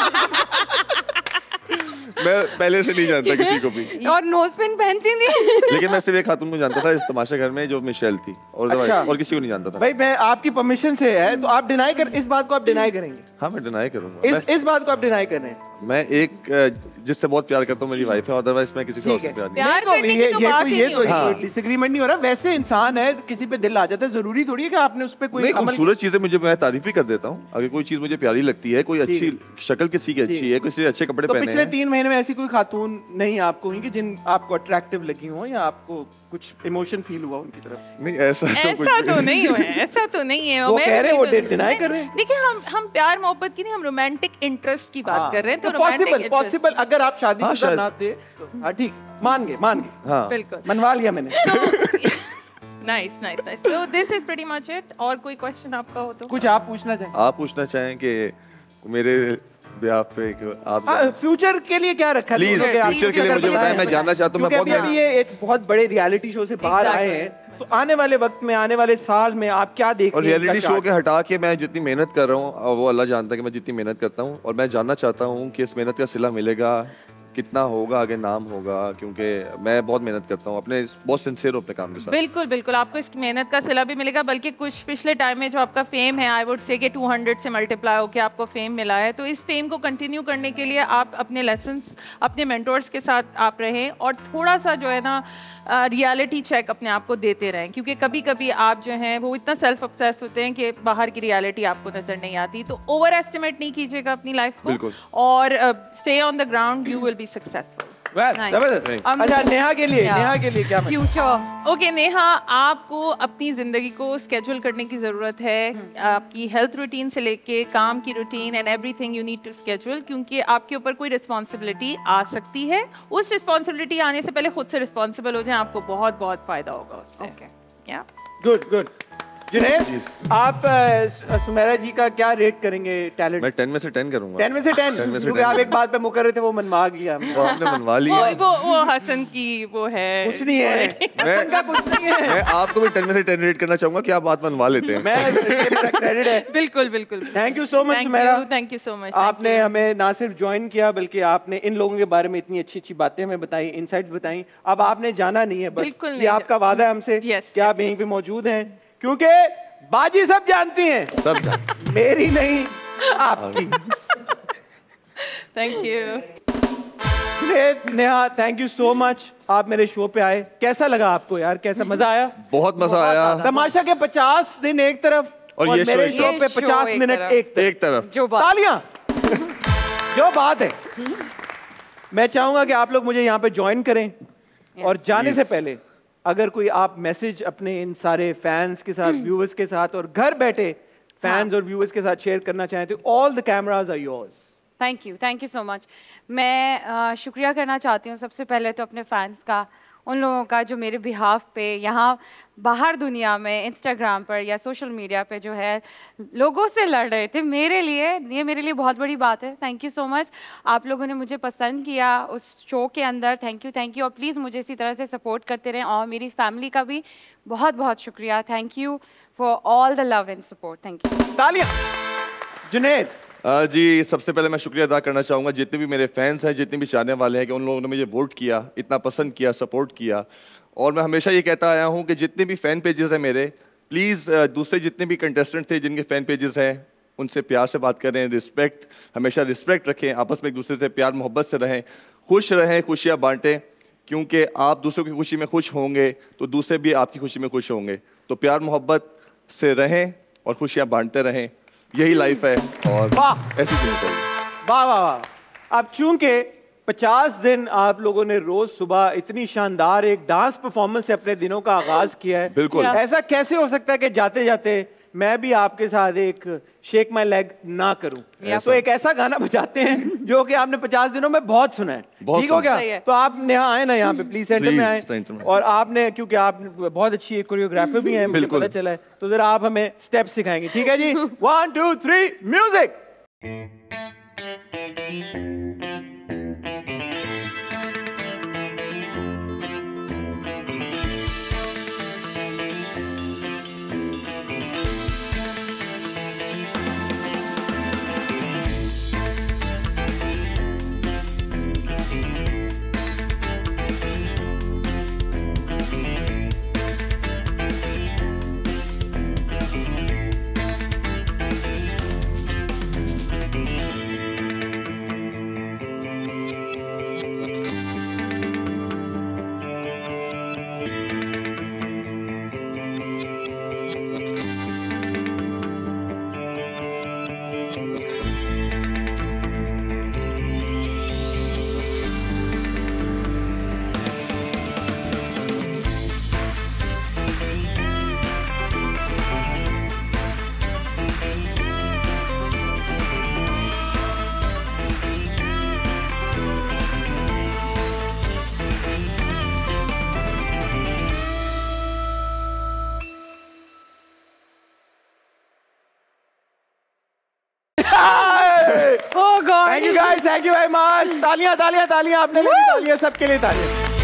मैं पहले से नहीं जानता किसी को भी। और नोज पिन पहनती थी। लेकिन मैं सिर्फ एक खातून को जानता था इस तमाशा घर में, जो मिशेल थी, और और किसी को नहीं जानता था। भाई मैं आपकी परमिशन से है तो आप डिनाई कर, इस बात को आप डिनाई करेंगे? हाँ मैं डिनाई करूंगा। इस बात को आप डिनाई कर रहे हैं? मैं एक जिससे बहुत प्यार करता हूँ मेरी वाइफ है, अदरवाइज मैं किसी से प्यार नहीं। ये तो डिसएग्रीमेंट नहीं हो रहा। वैसे इंसान है, किसी पे दिल आ जाता है, जरूरी थोड़ी है कि आपने उस पे कोई खूबसूरत चीजें मुझे, मैं तारीफ भी कर देता हूँ। अगर कोई चीज मुझे प्यारी लगती है, कोई अच्छी शक्ल किसी की अच्छी है, किसी अच्छे कपड़े पहने हैं। पिछले 3 महीने में ऐसी कोई खातून नहीं आपको हुई कि जिन आपको अट्रैक्टिव लगी हो या आपको कुछ इमोशन फील हुआ उनकी तरफ? नहीं ऐसा तो नहीं हुआ, ऐसा तो नहीं है। वो कह रहे हैं, वो डिनाई कर रहे हैं। देखिए हम प्यार मोहब्बत की नहीं, हम रोमांटिक इंटरेस्ट की बात कर रहे हैं। तो पॉसिबल अगर आप शादीशुदा ना थे तो ठीक, मान गए बिल्कुल, मनवा लिया मैंने। Nice. So this is pretty much it. और कोई क्वेश्चन आपका हो तो? कुछ आप पूछना चाहें? आप पूछना चाहें कि मेरे ब्याह पे आप फ्यूचर के लिए क्या रखा है? प्लीज फ्यूचर के लिए मुझे बताएं, मैं जानना चाहता हूँ। मैं बहुत ये एक बहुत बड़े रियलिटी शो से बाहर आए हैं, तो आने वाले वक्त में, आने वाले साल में आप क्या देख रहे हैं? और रियलिटी शो के हटा के मैं जितनी मेहनत कर रहा हूँ वो अल्लाह जानता है कि मैं जितनी मेहनत करता हूँ, और मैं जानना चाहता हूँ कि इस मेहनत का सिला मिलेगा, कितना होगा, आगे नाम होगा, क्योंकि मैं बहुत मेहनत करता हूँ, अपने बहुत सिंसियर हूँ अपने काम के साथ। बिल्कुल आपको इस मेहनत का सिला भी मिलेगा, बल्कि कुछ पिछले टाइम में जो आपका फेम है, आई वुड से कि 200 से मल्टीप्लाई होकर आपको फेम मिला है। तो इस फेम को कंटिन्यू करने के लिए आप अपने लेसन्स अपने मेंटोर्स के साथ आप रहें, और थोड़ा सा जो है ना रियलिटी चेक अपने आप को देते रहें, क्योंकि कभी कभी आप जो हैं वो इतना सेल्फ ऑब्सेस्ड होते हैं कि बाहर की रियलिटी आपको नजर नहीं आती। तो ओवर एस्टिमेट नहीं कीजिएगा अपनी लाइफ को, और stay on the ground, you will be successful. अच्छा, नेहा के लिए क्या फ्यूचर? ओके नेहा, आपको अपनी जिंदगी को स्केड्यूल करने की जरूरत है। आपकी हेल्थ रूटीन से लेके काम की routine and everything you need to schedule, क्योंकि आपके ऊपर कोई रिस्पॉन्सिबिलिटी आ सकती है। उस रिस्पॉन्सिबिलिटी आने से पहले खुद से रिस्पॉन्सिबल हो जाए, आपको बहुत बहुत फायदा होगा उससे। या गुड। जुनैद, आप सुमेरा जी का क्या रेट करेंगे टैलेंट? मैं 10 में से 10 करूंगा। 10 में से 10? क्योंकि आप एक बात पे मुकर रहे थे, वो मनवा गया वो आपने मनवा लिया। वो हसन की वो है, कुछ नहीं है, हसन का कुछ नहीं है। मैं आपको भी 10 में से 10 रेट करना चाहूंगा कि आप बात मनवा लेते हैं। मेरा क्रेडिट है। बिल्कुल। Thank you so much Sumera, thank you so much. आपने हमें ना सिर्फ ज्वाइन किया, बल्कि आपने इन लोगों के बारे में इतनी अच्छी बातें हमें बताई, इनसाइट्स बताई। अब आपने जाना नहीं है, बस ये आपका वादा है हमसे कि आप यहीं पे मौजूद हैं, क्योंकि बाजी सब जानती हैं, सब जानती, मेरी नहीं आपकी। Thank you Neha, thank you so much, आप मेरे शो पे आए। कैसा लगा आपको यार? कैसा मजा आया? बहुत मजा आया। तमाशा के 50 दिन एक तरफ और ये मेरे शो पे 50 मिनट एक तरफ। तालियां। जो बात है, मैं चाहूंगा कि आप लोग मुझे यहाँ पे ज्वाइन करें, और जाने से पहले अगर कोई आप मैसेज अपने इन सारे फैंस के साथ, व्यूअर्स के साथ, और घर बैठे फैंस और व्यूअर्स के साथ शेयर करना चाहें तो all the cameras are yours. Thank you so much. मैं शुक्रिया करना चाहती हूँ सबसे पहले तो अपने फैंस का, उन लोगों का जो मेरे बिहाफ पे यहाँ बाहर दुनिया में इंस्टाग्राम पर या सोशल मीडिया पे जो है लोगों से लड़ रहे थे मेरे लिए। ये मेरे लिए बहुत बड़ी बात है। थैंक यू सो मच, आप लोगों ने मुझे पसंद किया उस शो के अंदर। थैंक यू, और प्लीज़ मुझे इसी तरह से सपोर्ट करते रहें, और मेरी फैमिली का भी बहुत बहुत शुक्रिया। Thank you for all the love and support. Thank you. तालियां। जुनैद जी, सबसे पहले मैं शुक्रिया अदा करना चाहूँगा जितने भी मेरे फैंस हैं, जितने भी चाहने वाले हैं, कि उन लोगों ने मुझे वोट किया, इतना पसंद किया, सपोर्ट किया। और मैं हमेशा ये कहता आया हूँ कि जितने भी फ़ैन पेजेस हैं मेरे, प्लीज़ दूसरे जितने भी कंटेस्टेंट थे जिनके फ़ैन पेजेस हैं, उनसे प्यार से बात करें, रिस्पेक्ट, हमेशा रिस्पेक्ट रखें, आपस में एक दूसरे से प्यार मोहब्बत से रहें, खुश रहें, खुशियाँ बाँटें, क्योंकि आप दूसरों की खुशी में खुश होंगे तो दूसरे भी आपकी खुशी में खुश होंगे। तो प्यार मोहब्बत से रहें और खुशियाँ बाँटते रहें, यही लाइफ है, और ऐसी चीज़ें चाहिए। वाह। अब चूंकि 50 दिन आप लोगों ने रोज सुबह इतनी शानदार एक डांस परफॉर्मेंस से अपने दिनों का आगाज किया है, बिल्कुल, ऐसा कैसे हो सकता है कि जाते जाते मैं भी आपके साथ एक शेक माई लेग ना करूं? तो एक ऐसा गाना बजाते हैं जो कि आपने 50 दिनों में बहुत सुना है, ठीक हो गया? तो आप यहाँ आए ना, यहाँ पे प्लीज सेंटर में आए, और आपने, क्योंकि आप बहुत अच्छी कोरियोग्राफर भी हैं, मुझे पता चला है, तो जरा आप हमें स्टेप सिखाएंगे, ठीक है जी? 1 2 3 music. Thank you guys, thank you very much. तालियां तालियां तालियां, अपने लिए भी तालियां, सबके लिए तालियां।